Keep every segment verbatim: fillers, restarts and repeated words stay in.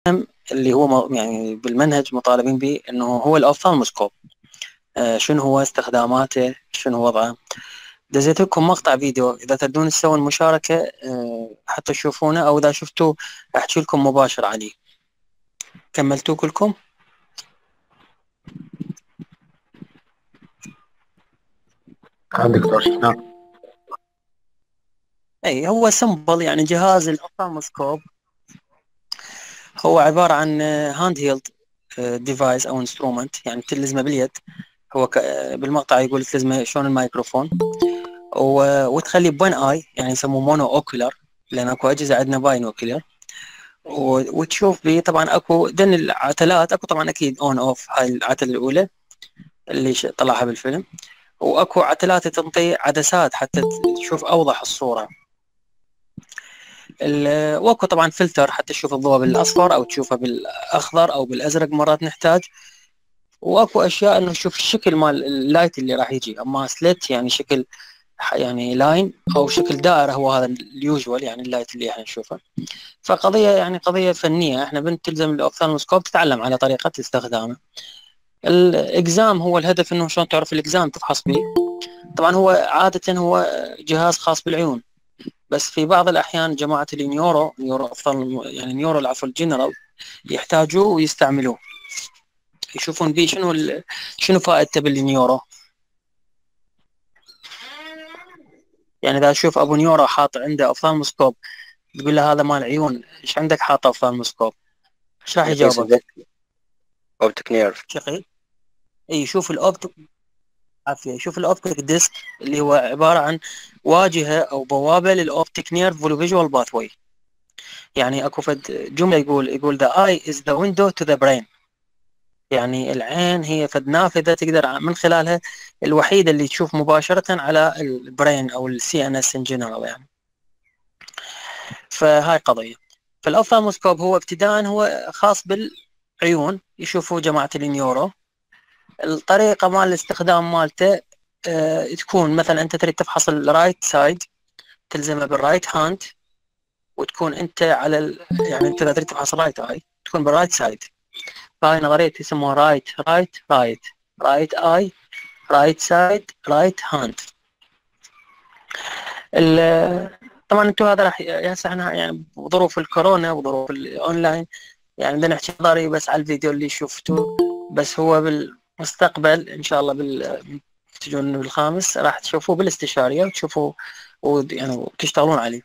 اللي هو يعني بالمنهج مطالبين به انه هو الاوفثالموسكوب. آه شنو هو استخداماته، شنو وضعه. دزيت لكم مقطع فيديو اذا تردون تسوون مشاركة آه حتى تشوفونه، او اذا شفتوه احكي لكم مباشر عليه. كملتوه كلكم؟ نعم دكتور شفناه. اي هو سمبل، يعني جهاز الاوفثالموسكوب هو عبارة عن هاند هيلد ديفايس او انسترومنت، يعني تلزمه باليد. هو ك... بالمقطع يقول تلزمه شلون الميكروفون، و... وتخليه بوين اي، يعني يسموه مونو اوكولار، لان اكو اجهزه عندنا باين اوكولار. و... وتشوف به طبعا اكو دن العتلات، اكو طبعا اكيد اون اوف، هاي العتله الاولى اللي ش... طلعها بالفيلم، واكو عتلات تنطي عدسات حتى تشوف اوضح الصوره. ال... واكو طبعا فلتر حتى تشوف الضوء بالاصفر او تشوفه بالاخضر او بالازرق، مرات نحتاج. واكو اشياء انه نشوف الشكل مال اللايت اللي راح يجي، اما سلت يعني شكل يعني لاين او شكل دائره، هو هذا اليوجوال يعني اللايت اللي احنا نشوفه. فقضيه يعني قضيه فنيه، احنا بنتلزم الاوفثالموسكوب تتعلم على طريقه استخدامه. الاكزام هو الهدف انه شلون تعرف الاكزام تفحص به. طبعا هو عاده هو جهاز خاص بالعيون، بس في بعض الاحيان جماعه النيورو نيورو أوفثالم يعني نيورو العفو الجنرال يحتاجوه ويستعملوه، يشوفون بيه شنو ال... شنو فائدته بالنيورو. يعني اذا اشوف ابو نيورو حاط عنده اوفثالموسكوب، تقول له هذا مال عيون، ايش عندك حاطه اوفثالموسكوب؟ ايش راح يقيس يجاوبك؟ الذكي اوبتيك نيرف. شقي. اي يشوف الاوبتيك، عافيه، يشوف الاوبتيك ديسك اللي هو عباره عن واجهه او بوابه للاوبتيك نيرف والفيجوال باثوي. يعني اكو فد جمله يقول يقول the eye is the window to the brain، يعني العين هي فد نافذه تقدر من خلالها الوحيده اللي تشوف مباشره على البرين او السي ان اس ان جنرال يعني. فهاي قضيه. فالاوفثالموسكوب هو ابتداء هو خاص بالعيون، يشوفوا جماعه النيورو. الطريقه مال الاستخدام مالته أه تكون مثلا انت تريد تفحص الرايت سايد، تلزمه بالرايت هاند، وتكون انت على ال... يعني انت اذا تريد تفحص الرايت اي تكون بالرايت سايد. فهاي نظريه يسموها رايت رايت رايت رايت اي رايت سايد رايت هاند. طبعا انتم هذا راح هسه احنا يعني بظروف الكورونا وظروف الاونلاين يعني بدنا نحكي نظري بس على الفيديو اللي شفته، بس هو بالمستقبل ان شاء الله بال تجون بالخامس راح تشوفوه بالاستشاريه وتشوفوه ويعني تشتغلون عليه.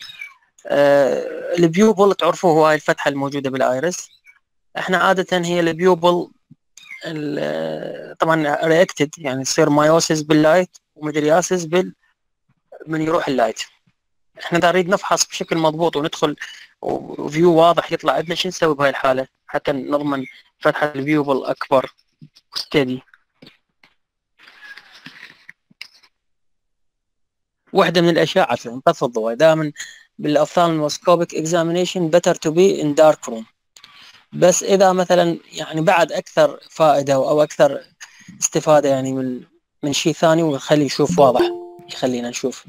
آه البيوبل تعرفوه هو هاي الفتحه الموجوده بالايرس. احنا عاده هي البيوبل طبعا رياكتد، يعني تصير مايوسيس باللايت ومدرياسيس بال من يروح اللايت. احنا اذا نريد نفحص بشكل مضبوط وندخل وفيو واضح يطلع عندنا، شو نسوي بهاي الحاله حتى نضمن فتحه الفيوبل اكبر وستدي؟ واحده من الاشياء عشان نطفي الضوء دائما بالاوفثالموسكوبيك اكزامينيشن better to be in dark room. بس اذا مثلا يعني بعد اكثر فائده او اكثر استفاده يعني من من شيء ثاني ونخليه يشوف واضح، يخلينا نشوف.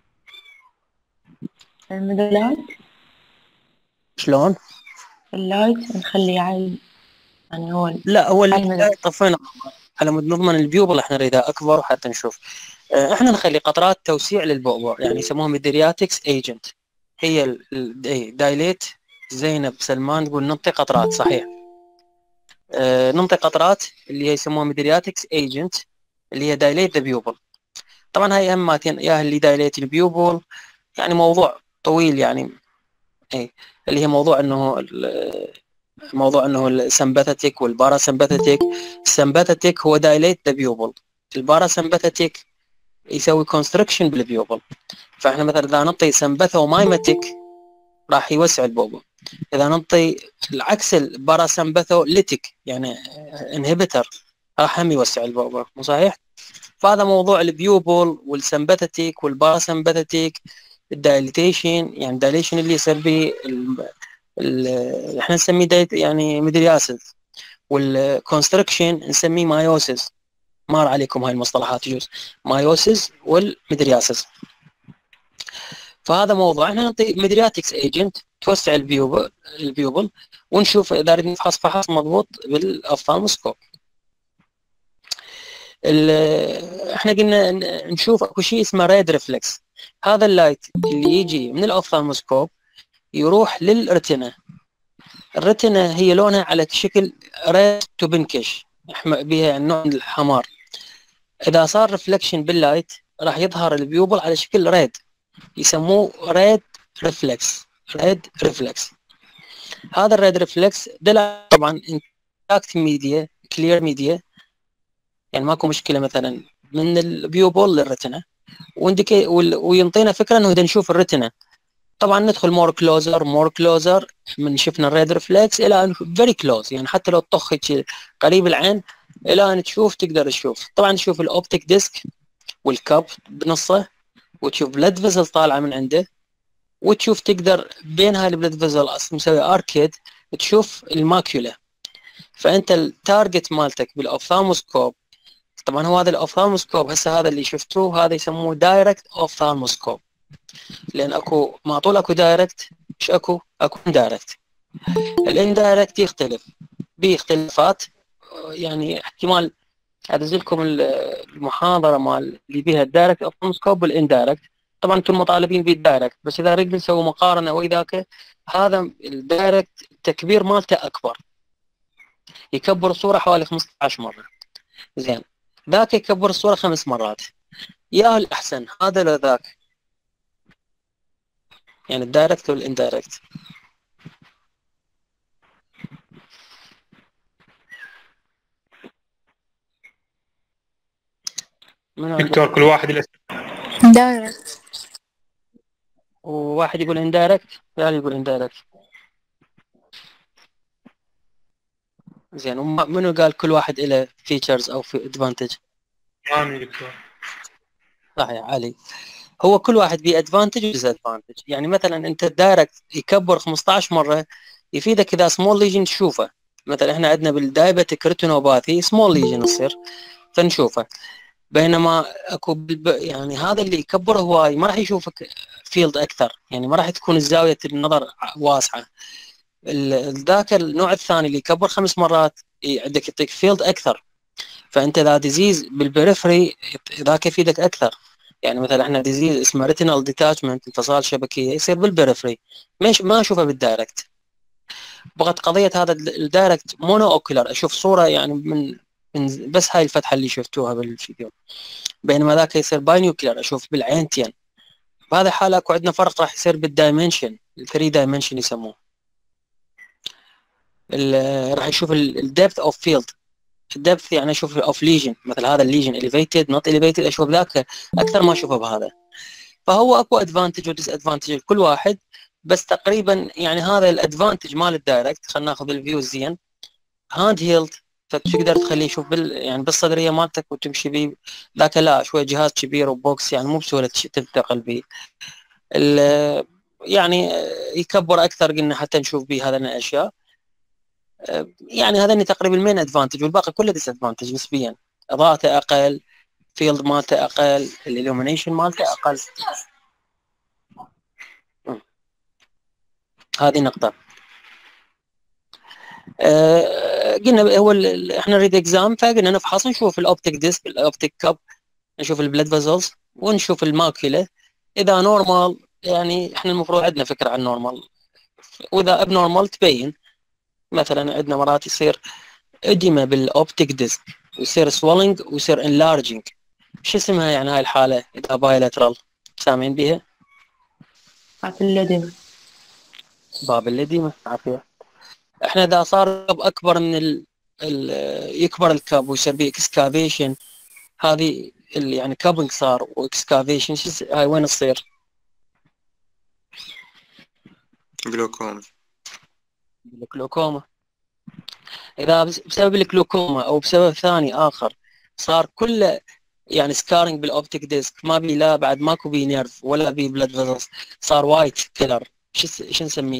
الموديلات شلون؟ اللايت نخليه عالي، يعني هو لا هو اللي عالي. طفينا على مود نضمن البيوبل احنا نريدها اكبر وحتى نشوف. اه احنا نخلي قطرات توسيع للبؤبؤ، يعني يسموها ميدرياتكس ايجنت. هي الدايليت. زينب سلمان تقول ننطي قطرات، صحيح. اه ننطي قطرات اللي هي يسموها ميدرياتكس ايجنت، اللي هي دايليت ذا بيوبل. طبعا هاي اهماتين، يا اللي دايليت البيوبل يعني موضوع طويل يعني. اي اللي هي موضوع انه موضوع انه السمباثيك والباراسمباثيك. السمباثيك هو دايليت ذا بيوبل، الباراسمباثيك يسوي كونستركشن بالبيوبل. فاحنا مثلا اذا نعطي سمباثومايماتيك راح يوسع البوبل، اذا نعطي العكس الباراسمباثوليتيك يعني انهبيتر راح هم يوسع البوبل، مو صحيح؟ فهذا موضوع البيوبل والسمباثيك والباراسمباثيك. الدايليتيشن يعني دايليشن اللي يصير به احنا نسميه دايت يعني ميدرياسيس، والكونستركشن نسميه مايوسيس. مر عليكم هاي المصطلحات يجوز، مايوسيس والميدرياسيس. فهذا موضوع احنا نعطي ميدرياتكس ايجنت توسع البيوبل البيوبل ونشوف اذا نريد نفحص فحص مضبوط بالاوفثالموسكوب. احنا قلنا نشوف اكو شيء اسمه ريد ريفلكس. هذا اللايت اللي يجي من الاوفثالموسكوب يروح للرتنا. الرتنا هي لونها على شكل ريد تو بنكش، بها نوع من الحمار. اذا صار ريفلكشن باللايت راح يظهر البيوبل على شكل ريد، يسموه ريد ريفلكس. ريد ريفلكس هذا الريد ريفلكس دلع طبعا انتاكت ميديا، كلير ميديا، يعني ماكو مشكله مثلا من البيوبل للرتنا، وينديكي وينطينا فكره انه اذا نشوف الرتنا. طبعا ندخل مور كلوزر مور كلوزر من شفنا الريد ريفلكس الى فيري كلوز، يعني حتى لو تطخ قريب العين الى ان تشوف تقدر تشوف. طبعا تشوف الاوبتيك ديسك والكاب بنصه، وتشوف بلاد فيزل طالعه من عنده، وتشوف تقدر بين هاي البلاد فيزل مسوي اركيد تشوف الماكيولا. فانت التارجت مالتك بالاوفثالموسكوب، طبعا هو هذا الاوفثالموسكوب هسه هذا اللي شفتوه هذا يسموه دايركت اوفثالموسكوب، لان اكو ما طول اكو دايركت مش اكو اكو اندايركت. الاندايركت يختلف باختلافات، يعني احتمال ادز لكم المحاضره مال اللي بيها الدايركت اوفثالموسكوب والاندايركت. طبعا انتم مطالبين بالدايركت، بس اذا نريد نسوي مقارنه وياك هذا الدايركت التكبير مالته اكبر، يكبر الصوره حوالي خمسة عشر مره. زين ذاك يكبر الصوره خمس مرات. يا الاحسن هذا لو ذاك، يعني الدايركت والاندايركت. دكتور كل واحد له دايركت. وواحد يقول اندايركت والثاني يقول اندايركت. زين ومنو قال كل واحد له فيتشرز او في ادفانتج؟ انا دكتور. صحيح علي، هو كل واحد بي ادفانتج وديس ادفانتج. يعني مثلا انت الدايركت يكبر خمسة عشر مره يفيدك اذا سمول ليجن تشوفه. مثلا احنا عندنا بالدايبتيك ريتينوباثي سمول ليجن يصير فنشوفه، بينما اكو بالب... يعني هذا اللي يكبر هواي ما راح يشوفك فيلد اكثر، يعني ما راح تكون الزاويه النظر واسعه. ذاك النوع الثاني اللي يكبر خمس مرات عندك يعطيك فيلد اكثر. فانت اذا ديزيز بالبريفري ذاك يفيدك اكثر. يعني مثلا احنا ديزيز اسمه ريتينال ديتاتشمنت، انفصال شبكيه، يصير بالبريفري مش ما اشوفه بالدايركت. بغت قضيه هذا الدايركت مونو اوكولار، اشوف صوره يعني من من بس هاي الفتحه اللي شفتوها بالفيديو، بينما ذاك يصير باينوكلر اشوف بالعينتين. بهذا الحال اكو عندنا فرق راح يصير بالدايمنشن، الثري دايمنشن يسموه. راح يشوف الدبث اوف فيلد. الدبث يعني اشوف اوف ليجن، مثل هذا الليجن اليفيتد نوت اليفيتد اشوف ذاك اكثر ما اشوفه بهذا. فهو اكو ادفانتج وديس ادفانتج لكل واحد، بس تقريبا يعني هذا الادفانتج مال الدايركت. خلينا ناخذ الفيو الزين هاند هيلد، فتقدر تخليه يشوف بال يعني بالصدريه مالتك وتمشي بيه. ذاك لا شوي جهاز كبير وبوكس يعني مو بسهوله تنتقل به. يعني يكبر اكثر قلنا حتى نشوف به هذه الاشياء. يعني هذا تقريبا المين ادفانتج، والباقي كله ديس ادفانتج نسبيا. اضاءته اقل، فيلد مالته اقل، الالومينيشن مالته اقل. هذه نقطه. أه قلنا هو احنا نريد اكزام، فقلنا نفحص نشوف الاوبتيك ديسك، الاوبتيك كاب، نشوف البلد فازلز، ونشوف الماكيولا. اذا نورمال يعني احنا المفروض عندنا فكره عن النورمال، واذا اب نورمال تبين. مثلا عندنا مرات يصير اديمه بالاوبتيك ديسك، ويصير سوالينج ويصير انلارجينج. شو اسمها يعني هاي الحاله اذا بايلاترال؟ سامعين بيها؟ باب الإديمة. باب الاديمه، عافيه. احنا اذا صار اكبر من ال... ال... يكبر الكاب ويصير به اكسكافيشن، هذه اللي يعني كابنج صار واكسكافيشن، هاي وين تصير؟ جلوكوما. الجلوكوما. اذا بسبب الجلوكوما او بسبب ثاني اخر صار كله يعني سكارينج بالاوبتيك ديسك، ما بي لا بعد ماكو بي نيرف ولا بي بلاد فيزلز، صار وايت كلر، شو شو نسميه؟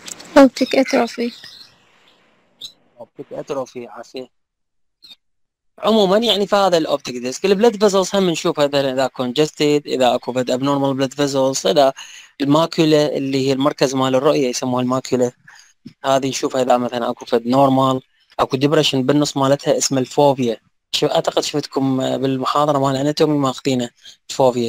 اوبتيك اتروفي. اوبتيك اتروفي، عافيه. عموما يعني فهذا الاوبتيك ديسك. البلد فيزلز هم نشوف هذا اذا كونجستد، اذا اكو فد ابنورمال بلد فيزلز، اذا الماكولا اللي هي المركز مال الرؤيه يسموها الماكولا، هذه نشوفها اذا مثلا اكو فد نورمال، اكو ديبرشن بالنص مالتها اسمه الفوبيا. شو اعتقد شفتكم بالمحاضره مال اناتومي ماخذينه فوبيا.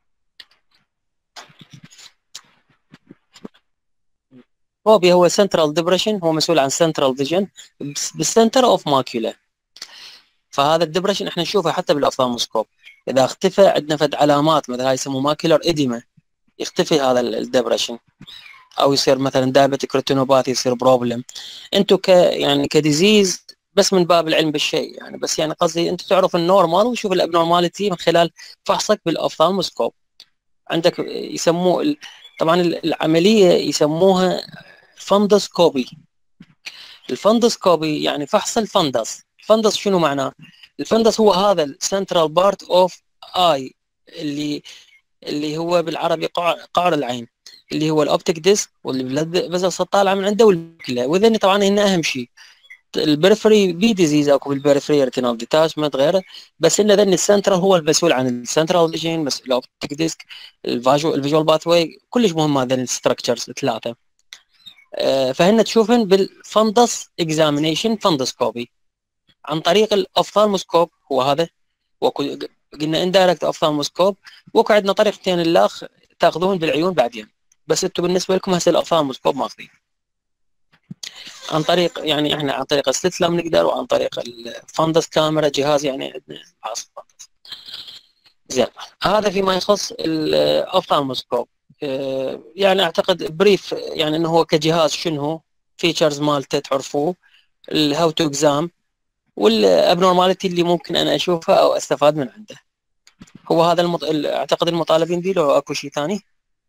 فوبيا هو سنترال ديبرشن، هو مسؤول عن سنترال فيجن بالسنتر اوف ماكولا. فهذا الدبرشن احنا نشوفه حتى بالاوفثالموسكوب، اذا اختفى عندنا فد علامات مثلا هاي يسموه ماكيولر اديما، يختفي هذا الدبرشن، او يصير مثلا دايبتيك ريتينوباثي يصير بروبلم. انتم ك يعني كديزيز بس من باب العلم بالشيء يعني، بس يعني قصدي انت تعرف النورمال وشوف الابنورماليتي من خلال فحصك بالاوفثالموسكوب. عندك يسموه ال... طبعا العمليه يسموها فندسكوبي. الفندسكوبي يعني فحص الفندس. الفندس شنو معناه؟ الفندس هو هذا السنترال بارت اوف اي، اللي اللي هو بالعربي قعر, قعر العين، اللي هو الاوبتيك ديسك واللي بس طالعه من عنده والكلى. واذا طبعا هنا اهم شيء البريفري بي ديزيز اكو بالبريفري ريتينال ديتاشمنت غيره، بس ان ذن السنترال هو المسؤول عن السنترال فيجن، مسؤول الاوبتيك ديسك، الفيجوال باث واي، كلش مهم هذين الستركتشرز الثلاثه. فهن تشوفهن بالفندس اكزامينيشن فندسكوبي عن طريق الاوفثالموسكوب. هو هذا قلنا اندايركت اوفثالموسكوب، وكو عندنا طريقتين الاخ تاخذون بالعيون بعدين، بس انتم بالنسبه لكم هسه الاوفثالموسكوب ماخذين عن طريق يعني احنا عن طريق الستلم نقدر، وعن طريق الفندس كاميرا جهاز يعني عندنا خاص فندس. زين، هذا فيما يخص الاوفثالموسكوب. يعني اعتقد بريف يعني انه هو كجهاز شنو فيتشرز مالته تعرفوه، الهاو تو اكزام والابنورماليتي اللي ممكن انا اشوفها او استفاد من عنده. هو هذا المط... اعتقد المطالبين به، لو اكو شيء ثاني.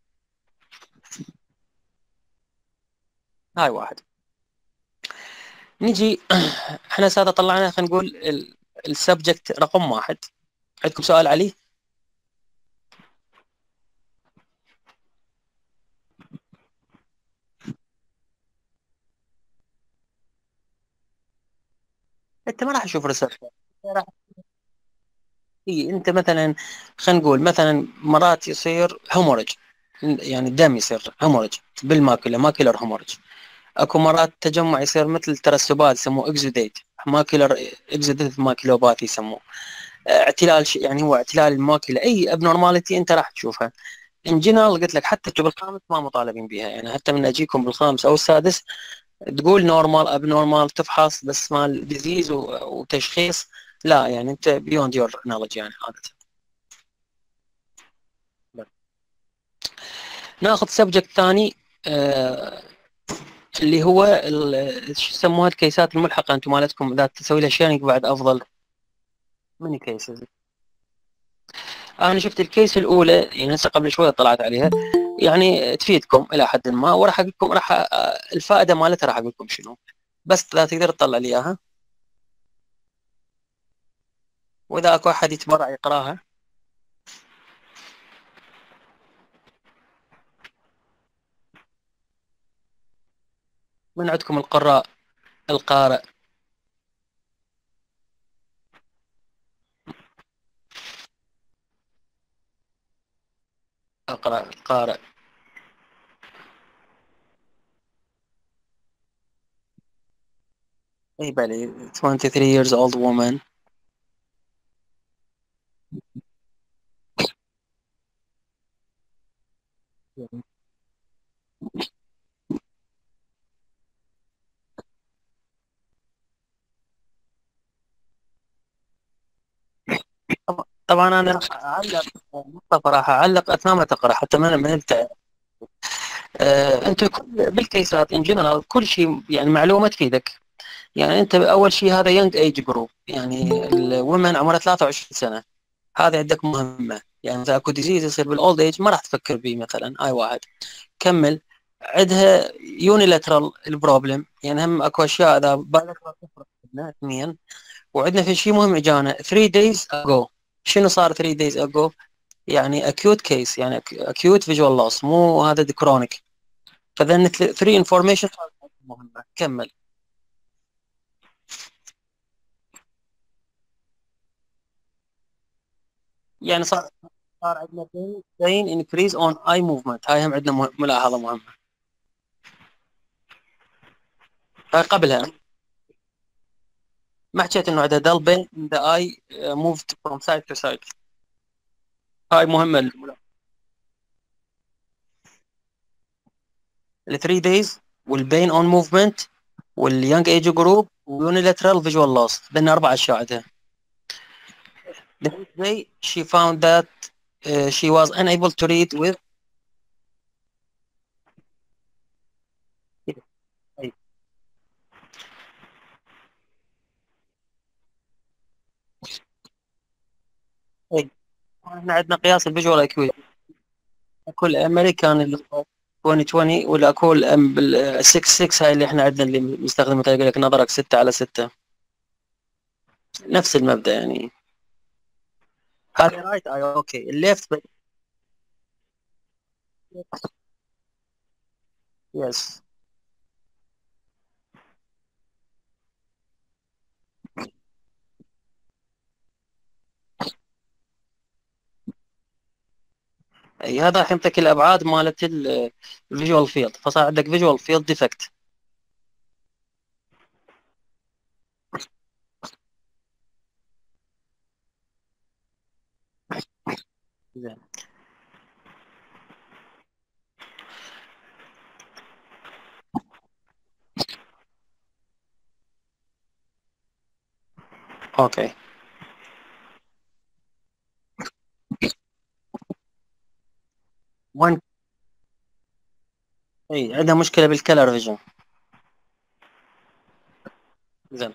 هاي واحد. نجي احنا ساده طلعنا خلينا نقول السبجكت رقم واحد. عندكم سؤال عليه؟ انت ما راح تشوف ريسيرش، راح إيه انت مثلا خلينا نقول مثلا مرات يصير هومورج، يعني الدم يصير هومورج بالماكله، ماكلر هومورج. اكو مرات تجمع يصير مثل ترسبات يسموه اكزوديت، ماكلر اكزوديت ماكلوباثي يسموه. اعتلال يعني هو اعتلال الماكله، اي ابنورماليتي انت راح تشوفها. ان جنرال قلت لك حتى انتم بالخامس ما مطالبين بها، يعني حتى من اجيكم بالخامس او السادس تقول نورمال اب نورمال تفحص، بس مال ديزيز وتشخيص لا، يعني انت بيوند يور نولج يعني عاده. ناخذ سبجكت ثاني آه اللي هو شو يسموها الكيسات الملحقه. انتم مالتكم اذا تسوي لها شيرنج بعد افضل. ميني كيسز. انا شفت الكيس الاولى يعني هسه قبل شويه طلعت عليها، يعني تفيدكم الى حد ما، وراح اقول لكم راح الفائده مالتها راح اقول لكم شنو، بس لا تقدر تطلع لي اياها، واذا اكو احد يتبرع يقراها. من عندكم القراء القارئ؟ اقرا القارئ. اي بالي twenty-three years old woman. طبعا انا راح اعلق مصطفى، راح اعلق اثناء ما تقرا حتى ما ما نبتعد. آه انت بالكيسات ان جنرال كل شيء يعني معلومه تفيدك. يعني انت اول شيء هذا يونج ايج جروب، يعني الومن عمرها ثلاثة وعشرين سنه، هذا عندك مهمه. يعني اذا اكو ديزيز يصير بالاولد ايج ما راح تفكر به مثلا. اي واحد كمل. عندها يونيلاترال البروبلم، يعني هم اكو اشياء اذا بالك اثنين. وعندنا في شيء مهم اجانا three days ago. شنو صار three days ago؟ يعني acute case، يعني acute visual loss، مو هذا chronic. فذن three information مهمه. كمل. يعني صار صار عندنا بين انكريز اون اي موفمنت، هاي هم عندنا مه- ملاحظه مهمه. هاي قبلها ما حكيت انه عندها dull pain in the eye uh, moved from side to side. هاي مهمه. ال three days والبين اون موفمنت واليونج ايج جروب ويونيلاترال فيجوال لوس، لان اربع اشياء عندها. The next day she found that uh, she was unable to read with أي. أي. احنا عندنا قياس الفيجوال اكيويتي، اكو الامريكان اللي هو عشرين عشرين ولا اكو ال ستة ستة، هاي اللي احنا عندنا اللي مستخدمه يقول لك نظرك ستة على ستة، نفس المبدأ يعني. هذا رايت اي اوكي، الليفت يس. اي هذا راح يعطيك الابعاد مالت الفيجوال فيلد، فصار عندك فيجوال فيلد ديفكت. زين اوكي. وين اي عندها مشكله بالكلر فيجن. زين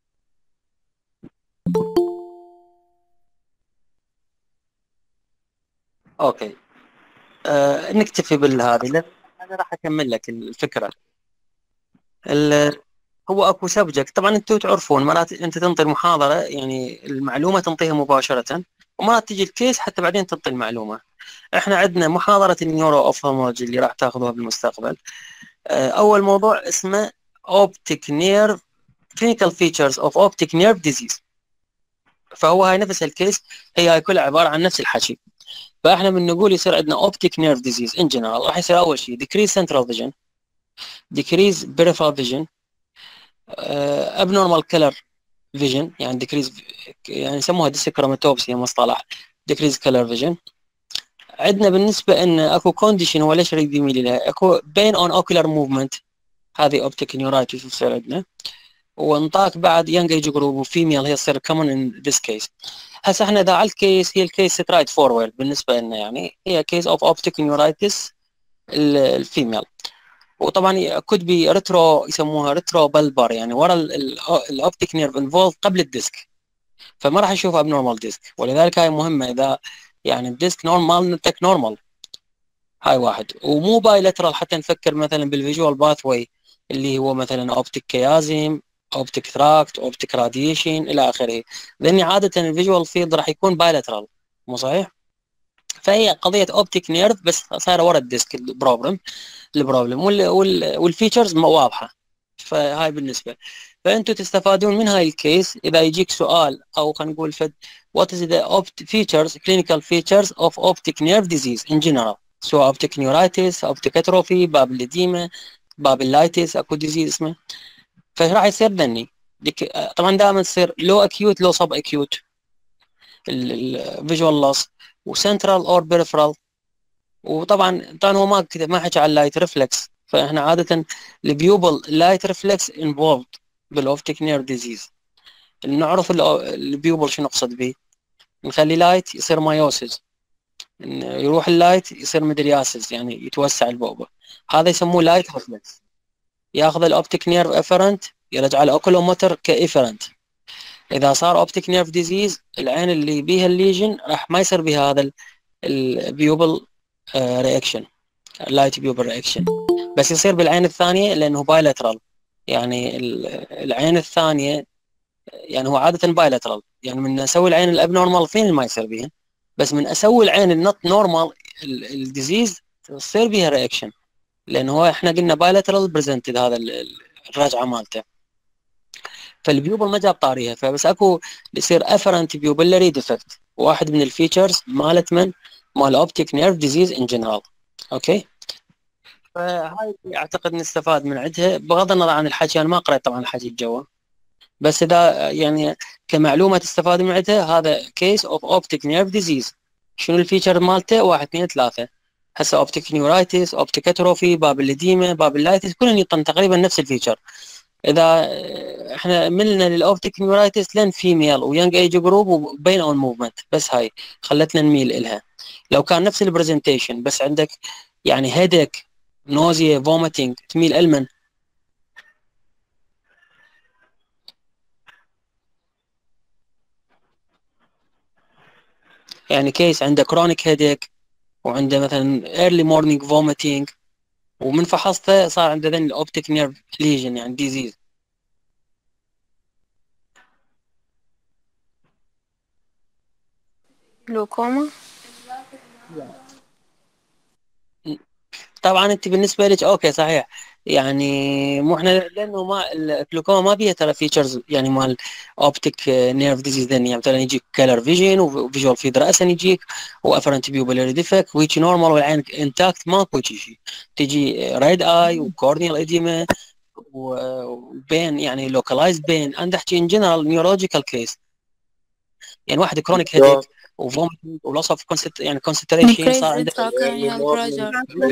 اوكي. آه نكتفي بالهذه لأن انا راح اكمل لك الفكره. ال- هو اكو سبجكت، طبعا انتم تعرفون مرات انت تنطي المحاضره يعني المعلومه تنطيها مباشره، ومرات تجي الكيس حتى بعدين تنطي المعلومه. احنا عندنا محاضره النيورو اوفثالمولوجي اللي راح تاخذوها بالمستقبل. آه اول موضوع اسمه اوبتيك نيرف clinical features of optic nerve disease. فهو هاي نفس الكيس، هي هاي كلها عباره عن نفس الحكي. فاحنا من نقول يصير عندنا optic nerve disease in general راح يصير اول شيء decrease central vision, decrease peripheral vision, uh, abnormal color vision يعني decrease يعني يسموها dyschromatopsia مصطلح decrease color vision. عندنا بالنسبه ان اكو كونديشن هو ليش يريد يميل لها، اكو pain on ocular movement، هذه optic neuritis تصير عندنا. وانطاك بعد يانج ايج جروب وفيميل هي تصير كومن ان ذيس كيس. هسه احنا اذا على الكيس هي الكيس سترايت فورورد بالنسبه لنا، يعني هي كيس اوف اوبتيك نيورايتس الفيميل. وطبعا كود بي ريترو يسموها ريترو بلبر، يعني ورا الاوبتيك نيرف انفولد قبل الديسك، فما راح نشوف ابنورمال ديسك. ولذلك هاي مهمه، اذا يعني الديسك نورمال نتك نورمال. هاي واحد. ومو بايلترال حتى نفكر مثلا بالفيجوال باثوي اللي هو مثلا اوبتيك كيازيم، اوبتيك ثراكت، اوبتيك راديشن الى اخره، لاني عاده الفيجوال فيلد راح يكون بايلترال، مو صحيح؟ فهي قضيه اوبتيك نيرف بس صايره ورا الديسك البروبلم البروبلم والفيتشرز واضحه. فهاي بالنسبه، فانتم تستفادون من هاي الكيس اذا يجيك سؤال او خلينا نقول فد what is the opt features clinical features of optic nerve disease in general، سواء optic neuritis، optic atrophy، باب الاديمه، باب اللايتس، اكو ديزيز اسمه. فراح يصير ذني ديك. طبعا دائما تصير لو اكيوت لو سب اكيوت الفيجوال لوس، وسنترال اور بيريفرال. وطبعا طبعا هو ما كده ما حكى على اللايت ريفلكس، فاحنا عاده البيوبل لايت ريفلكس انفولد بالاوبتيك نير ديزيز. نعرف البيوبل شو نقصد به، نخلي لايت يصير مايوسيس، يروح اللايت يصير مدرياسيس يعني يتوسع البؤبه، هذا يسموه لايت ريفلكس. ياخذ الاوبتيك نيرف افرنت يرجع الاوكولوموتر كافرنت. اذا صار اوبتيك نيرف ديزيز العين اللي بيها الليجن راح ما يصير بها هذا البيوبل رياكشن، اللايت بيوبل رياكشن، بس يصير بالعين الثانيه لانه بايلاترال. يعني العين الثانيه يعني هو عاده بايلاترال، يعني من اسوي العين الابنورمال فين ما يصير بيها، بس من اسوي العين النوت نورمال الديزيز تصير بها رياكشن، لانه هو احنا قلنا بايلاترال بريزنتد هذا الرجعه مالته. فالبيوبل ما جاب طاريها، فبس اكو يصير افرنت بيوبلري ديفكت، واحد من الفيتشرز مالت من مال اوبتيك نيرف ديزيز ان جنرال. اوكي، فهاي اعتقد نستفاد من عندها بغض النظر عن الحكي. انا ما قرأت طبعا الحكي الجوا، بس اذا يعني كمعلومه تستفاد من عندها، هذا كيس اوف اوبتيك نيرف ديزيز. شنو الفيتشر مالته؟ واحد اثنين ثلاثه. هسه اوبتيك نيورايتس، اوبتيك اتروفي، باب الليديما، باب اللايتس، كلهم يطن تقريبا نفس الفيتشر. اذا احنا ملنا للاوبتيك نيورايتس لين فيميل ويانج ايج جروب وبين اون موفمنت، بس هاي خلتنا نميل الها. لو كان نفس البرزنتيشن بس عندك يعني هيدك، نوزيا، فوميتنج، تميل المن. يعني كيس عنده كرونيك هيدك وعنده مثلا early morning vomiting، ومن فحصته صار عنده ذن الاوبتيك نيرف ليجن يعني ديزيز. جلوكوما. طبعا انت بالنسبه لك اوكي صحيح، يعني مو احنا لانه ما الجلوكوما ما بيها ترى فيتشرز يعني مال اوبتيك نيرف ديزيز. يعني مثلا يجيك كلر فيجن وفيجوال فيد راسا يجيك، وافرنت بيوبلري ديفكت ويجي نورمال والعين انتاكت ماكو شيء. تجي ريد اي وكورنيال اديما وبين يعني لوكالايزد بين. انا احكي ان جنرال نيورولوجيكال كيس، يعني واحد كرونيك هيديك وفوميتنج ولوس اوف يعني كونسنتريشن صار عنده intracranial pressure.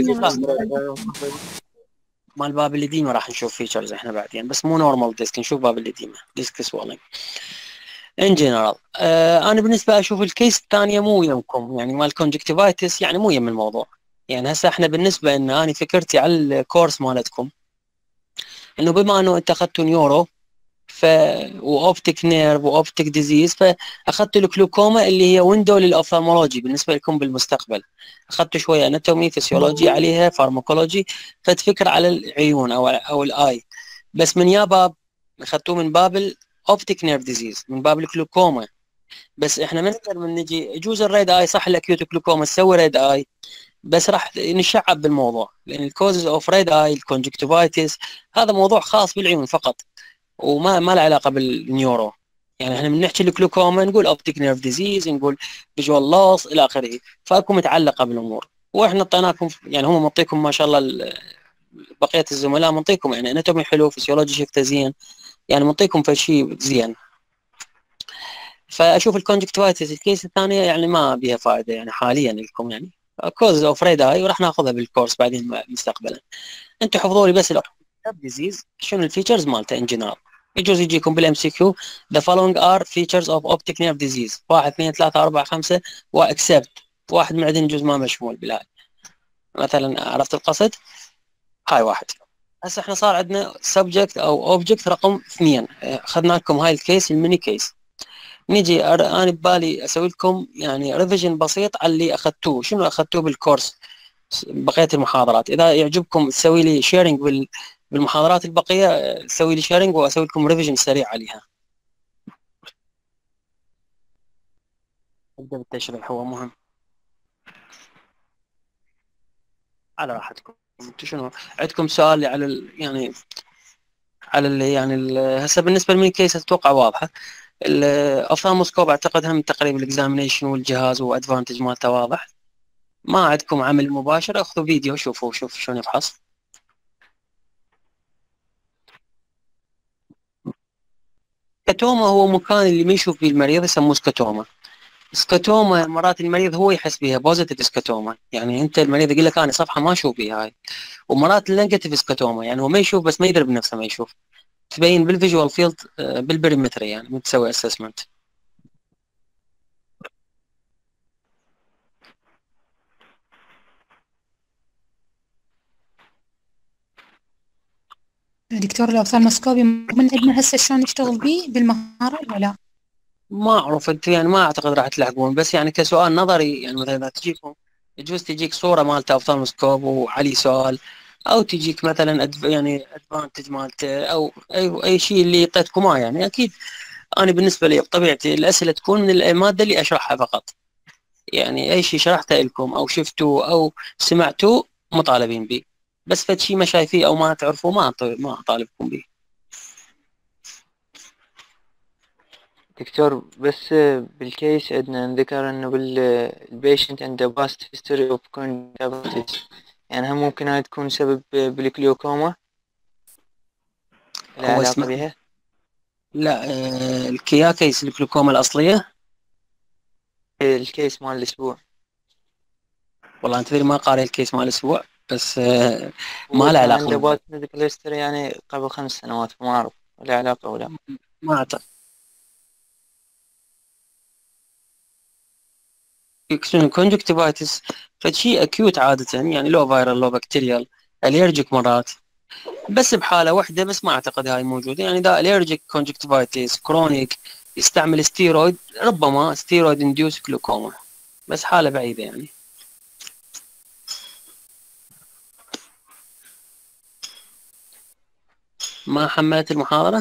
مال باب الليديما. راح نشوف فيتشرز احنا بعدين، بس مو نورمال ديسك، نشوف باب الليديما ديسك سوالين ان جنرال. آه انا بالنسبه اشوف الكيس الثانيه مو يمكم، يعني مال كونجكتيفايتس يعني مو يم الموضوع. يعني هسه احنا بالنسبه ان انا فكرتي على الكورس مالتكم انه بما انه انت اخذتوا نيورو ف واوبتيك نيرف واوبتيك ديزيز، فاخذت الكلوكوما اللي هي ويندو للاوفثالمولوجي بالنسبه لكم بالمستقبل. اخذت شويه اناتومي فسيولوجي عليها فارماكولوجي، فتفكر على العيون او او الاي. بس من يا باب اخذتوه من باب الاوبتيك نيرف ديزيز، من باب الكلوكوما. بس احنا ما نقدر من نجي يجوز الريد اي صح، الاكيوت كلوكوما تسوي ريد اي، بس راح نشعب بالموضوع لان الكوزز اوف ريد اي الكونجكتيفايتس هذا موضوع خاص بالعيون فقط، وما ما له علاقه بالنيورو. يعني احنا من نحكي الجلوكوما نقول اوبتيك نيرف ديزيز، نقول فيجوال لوس الى اخره، فاكو متعلقه بالامور. واحنا اعطيناكم يعني هم معطيكم ما شاء الله بقيه الزملاء منطيكم يعني اناتومي حلو، فسيولوجي شفته زين، يعني منطيكم في شيء زين. فاشوف الكونجكتيفايتس الكيس الثانيه يعني ما بها فائده يعني حاليا لكم، يعني كوز اوف ريد اي، وراح ناخذها بالكورس بعدين مستقبلا. انتم حفظوا لي بس ديزيز شنو الفيتشرز مالته ان جنرال. يجوز يجيكم بالام سي كيو the following are features of optic nerve disease، واحد اثنين ثلاثة أربعة خمسة واكسبت، واحد من عندنا يجوز ما مشمول بالهاي. مثلا عرفت القصد؟ هاي واحد. هسه احنا صار عندنا سبجكت او اوبجكت رقم اثنين، اخذنا لكم هاي الكيس الميني كيس. نيجي انا ببالي اسوي لكم يعني ريفيجن بسيط على اللي اخذتوه. شنو اخذتوه بالكورس بقيه المحاضرات؟ اذا يعجبكم تسوي لي شيرنج بال بالمحاضرات البقيه، سوي لي شيرنج واسوي لكم ريفيجن سريع عليها. ابدا بالتشريح هو مهم على راحتكم. انتم شنو عندكم سؤال على ال... يعني على ال... يعني ال... هسه بالنسبه لمين كيس اتوقع واضحه. الاوفثالموسكوب اعتقد هم تقريبا الاكزامينيشن والجهاز وادفانتج مالته واضح. ما عندكم عمل مباشر، اخذوا فيديو شوفوا شوف شلون يفحص. سكتوما هو مكان اللي ما يشوف فيه المريض يسموه سكتوما. سكتوما مرات المريض هو يحس بها بوزيتيف سكتوما، يعني انت المريض يقول لك انا صفحه ما اشوف بها هاي. ومرات نيجاتيف سكتوما يعني هو ما يشوف بس ما يدري بنفسه ما يشوف، تبين بالفيجوال فيلد بالبريمتري يعني متسوي اسسمنت. دكتور الأوفثالموسكوبي من عندنا هسه شلون نشتغل بيه بالمهارة ولا لا؟ ما اعرف انت يعني ما اعتقد راح تلحقون، بس يعني كسؤال نظري يعني مثلا اذا تجيكم يجوز تجيك صوره مالته اوفثالموسكوب وعلي سؤال، او تجيك مثلا أدف يعني ادفانتج مالته او اي اي شيء اللي يعطيكم اياه يعني اكيد. انا بالنسبه لي بطبيعتي الاسئله تكون من الماده اللي اشرحها فقط، يعني اي شيء شرحته لكم او شفتوه او سمعتوه مطالبين به، بس فد شيء ما شايفيه او ما تعرفوه ما ما اطالبكم به. دكتور بس بالكيس عندنا ذكر انه بالبيشنت عنده باست هيستوري اوف كونجكتيفايتس، يعني هم ممكن هاي تكون سبب بالجلوكوما له هو علاقة اسمه بها؟ لا آه، الكياكيس الجلوكوما الأصلية. الكيس مال الاسبوع والله أنت تدري ما قاري الكيس مال الأسبوع، بس آه، هو ما له كان علاقة عنده بالضبط. باست ميديكال هيستوري يعني قبل خمس سنوات، فما اعرف له علاقة ولا. ما أعتقد الكونجكتيفايتس فشي أكيوت عادة، يعني لو فيرال لو بكتيريال، اليرجيك مرات، بس بحالة واحدة بس ما أعتقد هاي موجودة. يعني إذا اليرجيك كونجكتيفايتس كرونيك يستعمل ستيرويد، ربما ستيرويد انديوس جلوكوما، بس حالة بعيدة يعني. ما حملت المحاضرة؟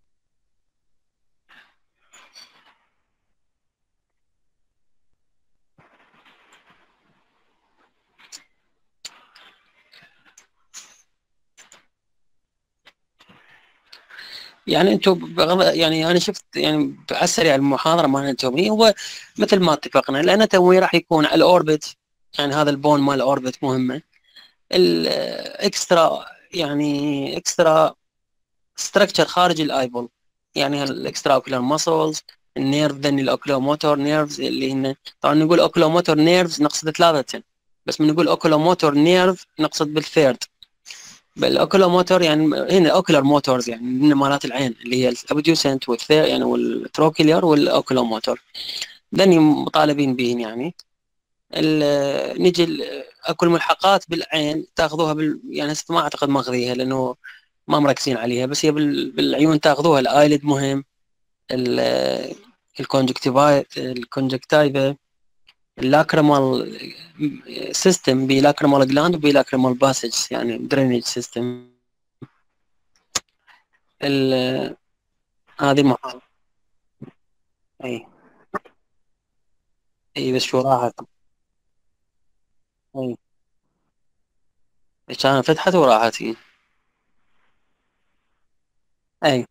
يعني انتم بغض يعني انا شفت يعني على السريع المحاضره مال اناتومي، هو مثل ما اتفقنا الاناتومي راح يكون على الاوربت، يعني هذا البون مال الاوربت مهمه. الاكسترا يعني اكسترا ستراكشر خارج الايبول، يعني الاكسترا اوكولار ماسلز، النيرف، ذن الاوكولوموتور نيرفز اللي هن طبعا نقول اوكولوموتور نيرفز نقصد ثلاثه، بس من نقول اوكولوموتور نيرف نقصد بالثيرد. بالاوكولوموتور يعني هنا اوكولار موتورز، يعني من مالات العين اللي هي الابديوسنت والثير يعني والتروكيلير والاوكولوموتور، ذني مطالبين بهن يعني. ال- نجي ال- اكو الملحقات بالعين تاخذوها بال يعني هسه ما اعتقد ماخذيها لانه ما مركزين عليها، بس هي بال... بالعيون تاخذوها. الايلid مهم، ال- الكونجكتيفاي الكونجكتيفا، اللاكريمال سيستم، بلاكريمال جلاند وبلاكريمال باسج يعني درينج سيستم. ال- هذه المحاضرة. اي اي بس شو راحت. اي كان فتحت وراحت هي. اي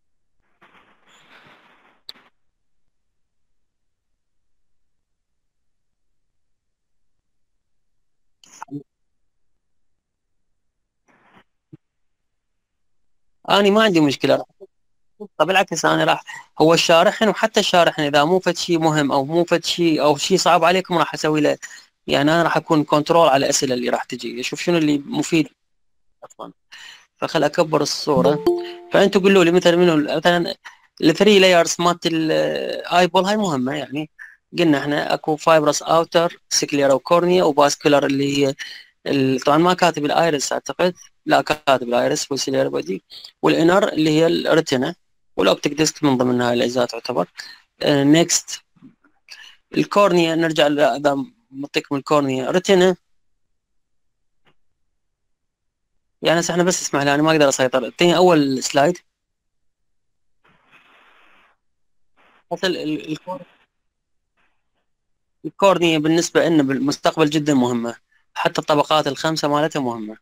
انا ما عندي مشكلة. طب بالعكس انا راح، هو الشارحن وحتى الشارحن اذا مو فد شيء مهم او مو فد شيء او شيء صعب عليكم راح اسوي له، يعني انا راح اكون كنترول على الاسئله اللي راح تجي، اشوف شنو اللي مفيد اصلا. فخل اكبر الصوره. فانتوا قولوا لي مثلا منو مثلا الثري لايرز مالت الايبول هاي مهمه يعني. قلنا احنا اكو فايبرس اوتر سكليرا وكورنيا وباسكولار اللي هي ال- طبعا ما كاتب الايرس اعتقد، لا كاتب الايرس والسيلير بودي، والانر اللي هي الريتنا، والاوبتيك ديسك من ضمن هاي الاجزاء تعتبر. نيكست الكورنيا، نرجع ل- اذا نعطيكم الكورنيا ريتنا. يعني هسه احنا بس اسمح لي انا ما اقدر اسيطر، اعطيني اول سلايد. هسه ال- ال- الكور- الكورنيا بالنسبه لنا بالمستقبل جدا مهمه، حتى الطبقات الخمسه مالتها مهمه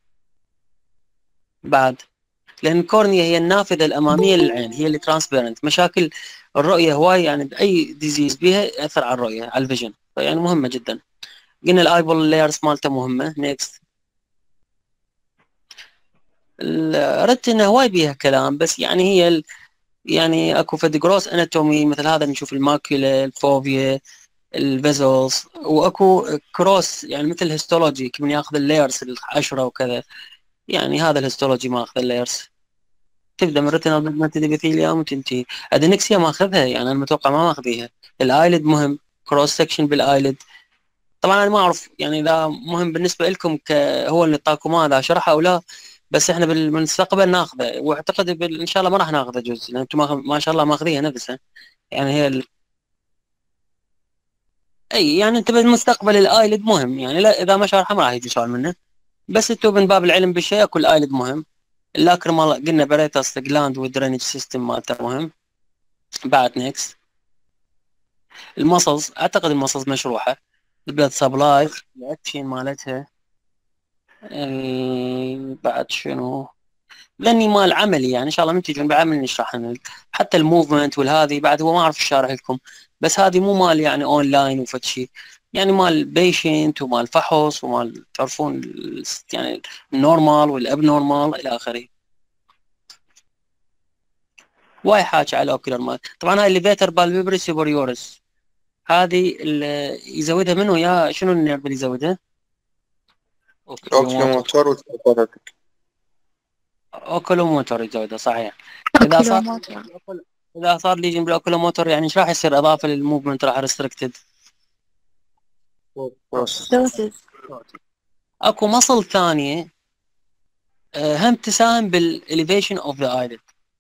بعد، لان الكورنيا هي النافذه الاماميه للعين، هي اللي ترانسبيرنت. مشاكل الرؤيه هواي يعني باي ديزيز بها ياثر على الرؤيه على الفيجن، فيعني مهمه جدا. قلنا الايبول لايرز مالته مهمه. نيكست الرتنا هواي بيها كلام، بس يعني هي ال... يعني اكو فد جروس اناتومي مثل هذا نشوف الماكيولا الفوفيا الفيزلز، واكو كروس يعني مثل هيستولوجي من ياخذ اللايرز العشره وكذا، يعني هذا الهيستولوجي ماخذ اللايرز. تبدا من ريتينال بيجمنتد ابيثيليوم وتنتهي. ادنكسيا ماخذها يعني انا متوقع ما ماخذيها. الايلid مهم، كروس سكشن بالايلid. طبعا انا ما اعرف يعني اذا مهم بالنسبه لكم ك هو اللي طاكم هذا شرحه او لا، بس احنا بالمستقبل ناخذه، واعتقد بال... ان شاء الله ما راح ناخذه جزء، لان انتم ما... ما شاء الله ماخذيها نفسها. يعني هي ال... اي يعني انت بالمستقبل الايلid مهم، يعني لا اذا ما شرحه ما راح يجي سؤال منه، بس انتم من باب العلم بالشيء كل ايلid مهم. اللاكريمال قلنا بريتاس جلاند والدرينج سيستم مالته مهم. بعد نيكست المسلز، اعتقد المسلز مشروحه. البلد سبلاي الاكشن مالتها. ال- بعد شنو لاني مال عملي يعني ان شاء الله من تجون بعمل نشرح لنا حتى الموفمنت والهذه بعد هو ما اعرف الشارح لكم، بس هذه مو مال يعني اونلاين وفد شيء، يعني مال بيشنت ومال فحص ومال تعرفون ال- يعني النورمال والاب نورمال الى اخره. واي حاجه على اوكيولار مال. طبعا هاي الليفيتر بالفيبري سوبريورس هذه ال- يزودها منه يا شنو النيرف اللي يزودها؟ اوكيولوموتور. اوكيوموتور وسيمباثيك. اوكيولوموتور يزودها صحيح. اذا صار كيلومتر. اذا صار ليجن بالاوكيولوموتور يعني ايش راح يصير اضافه للموفمنت راح ريستريكتد؟ بس دوسز. اكو مصل ثانيه آه، هم تساهم بالاليفيشن اوف ذا ايلid،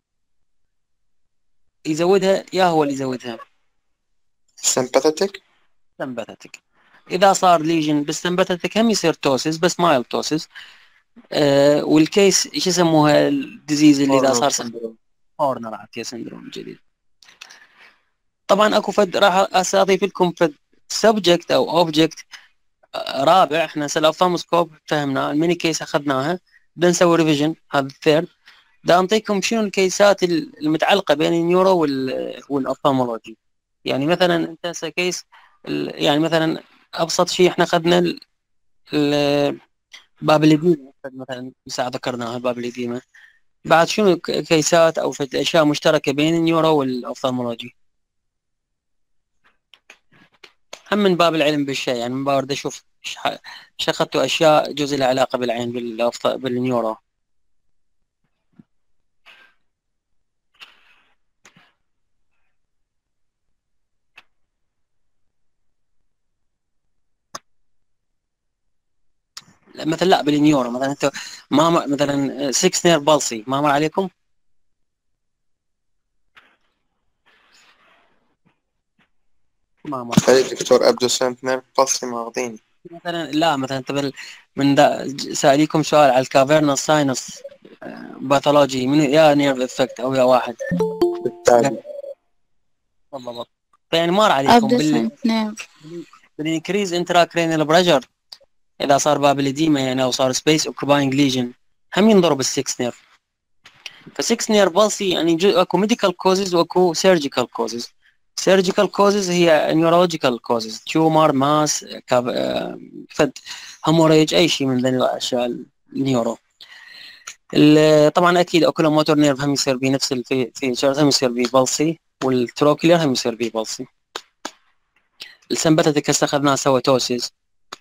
يزودها يا هو اللي يزودها سيمباثيك. سمباثيك. اذا صار ليجن بالسمباثيك هم يصير توسيس بس مايل توسيس. آه والكيس ايش يسموها الديزيز اللي اذا صار سندروم هورنر عافيه سندروم جديد. طبعا اكو فد راح اضيف لكم فد سبجكت او اوبجكت رابع. احنا هسه الافاموسكوب فهمناه، الميني كيس اخذناها، بدنا نسوي ريفيجن هذا الثيرد. بدي اعطيكم شنو الكيسات المتعلقه بين النيورو وال والافامولوجي. يعني مثلا انت هسه كيس ال- يعني مثلا ابسط شيء احنا اخذنا ال- ال- باب الإديمة مثلا ساعة ذكرناها باب الإديمة. بعد شنو ك- كيسات او فد اشياء مشتركه بين النيورو والافامولوجي هم من باب العلم بالشيء، يعني من باب بدي اشوف ايش ح- إيش اخذتوا اشياء جزء لها علاقه بالعين بالأفط- بالنيورو. لا، مثلا لا بالنيورو مثلا انت ما مر- مثلا ستة نير بالسي ما مر عليكم؟ ما مر. هاي دكتور ابدو سنت نيرف بالسي ماخذين. مثلا لا مثلا انت بال من دا سأليكم سؤال على الكافيرنا ساينس باثولوجي من يا نيرف افكت او يا واحد بالتالي بالضبط. فيعني مر عليكم بال ابدسنت نيرف. بالانكريز انترا كرينيال بريشر اذا صار باب الإديمة يعني او صار سبيس اوكوباينج ليجن هم ينضرب السكس نيرف. فسكس نير بالسي يعني جو اكو ميديكال كوزز واكو سيرجيكال كوزز. سيرجيكال كوزز هي نيورولوجيكال كوزز تيومر ماس كاب... آه، فد هاموريج اي شيء من ذي الاشياء النيورو. ال- طبعا اكيد اكو موتور نيرف هم يصير به نفس الفيتشرز هم يصير به بالسي والتروكلير هم يصير به بالسي. السمباثيك هسه اخذناه سوا توسيس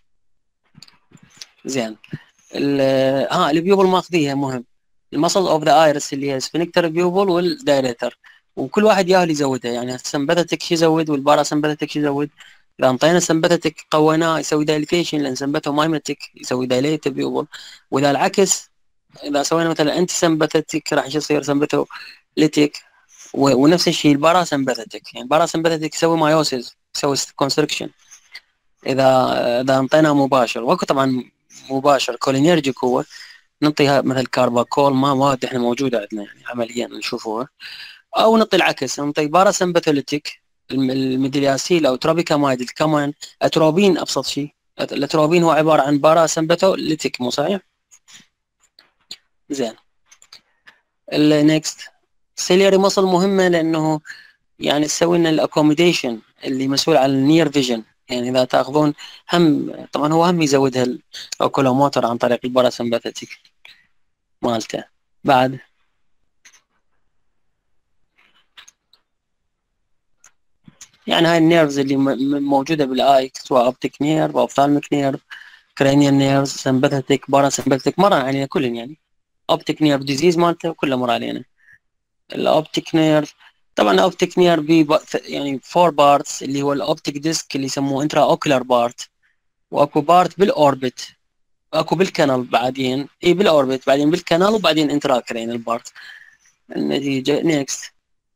زين. ال- ها البيوبل ماخذيها مهم المسل اوف ذا ايرس اللي هي سفنكتر بيوبل والدايريتر وكل واحد ياهل يزودها. يعني السمباثيك يزود والبارا سمباثيك يزود. اذا انطينا سمباثيك قويناه يسوي دايليتيشن لان سمباثو مايمتيك يسوي دايليت بيوبل. واذا العكس اذا سوينا مثلا انتي سمباثيك راح يصير سمباثو ليتيك. ونفس الشيء البارا سمباثيك يعني البارا سمباثيك يسوي مايوسيس يسوي كونستركشن اذا اذا انطيناه مباشر. واكو طبعا مباشر كولينيرجيك هو نعطيها مثل كارباكول ما مواد احنا موجوده عندنا يعني عمليا نشوفوها. او نعطي العكس نعطي باراسمباثوليتيك الميدياسيل او تروبيكامايد كمان اتروبين ابسط شيء. الاتروبين هو عباره عن باراسمباثوليتيك مو صحيح؟ زين. النكست سيلياري مصل مهمه لانه يعني تسوي لنا الاكوموديشن اللي مسؤول عن النير فيجن. يعني اذا تاخذون هم طبعا هو هم يزودها الاوكولوموتر عن طريق الباراسمباثيك مالته. بعد يعني هاي النيرفز اللي م- م- موجوده بالاي سواء اوبتيك نيرف او اوفثالميك نيرف كرينيال نيرفز سمباثيك باراسمباثيك مر علينا كلهم. يعني اوبتيك نيرف ديزيز مالته كله مر علينا. الاوبتيك نيرف طبعا الاوبتيك نيرف بي ب- يعني فور بارتس اللي هو الاوبتيك ديسك اللي يسموه انترا اوكولار بارت واكو بارت بالاوربت اكو بالكانال بعدين اي بالاوربت بعدين بالكانال وبعدين انترا كرينال بارت. النتيجه نيكست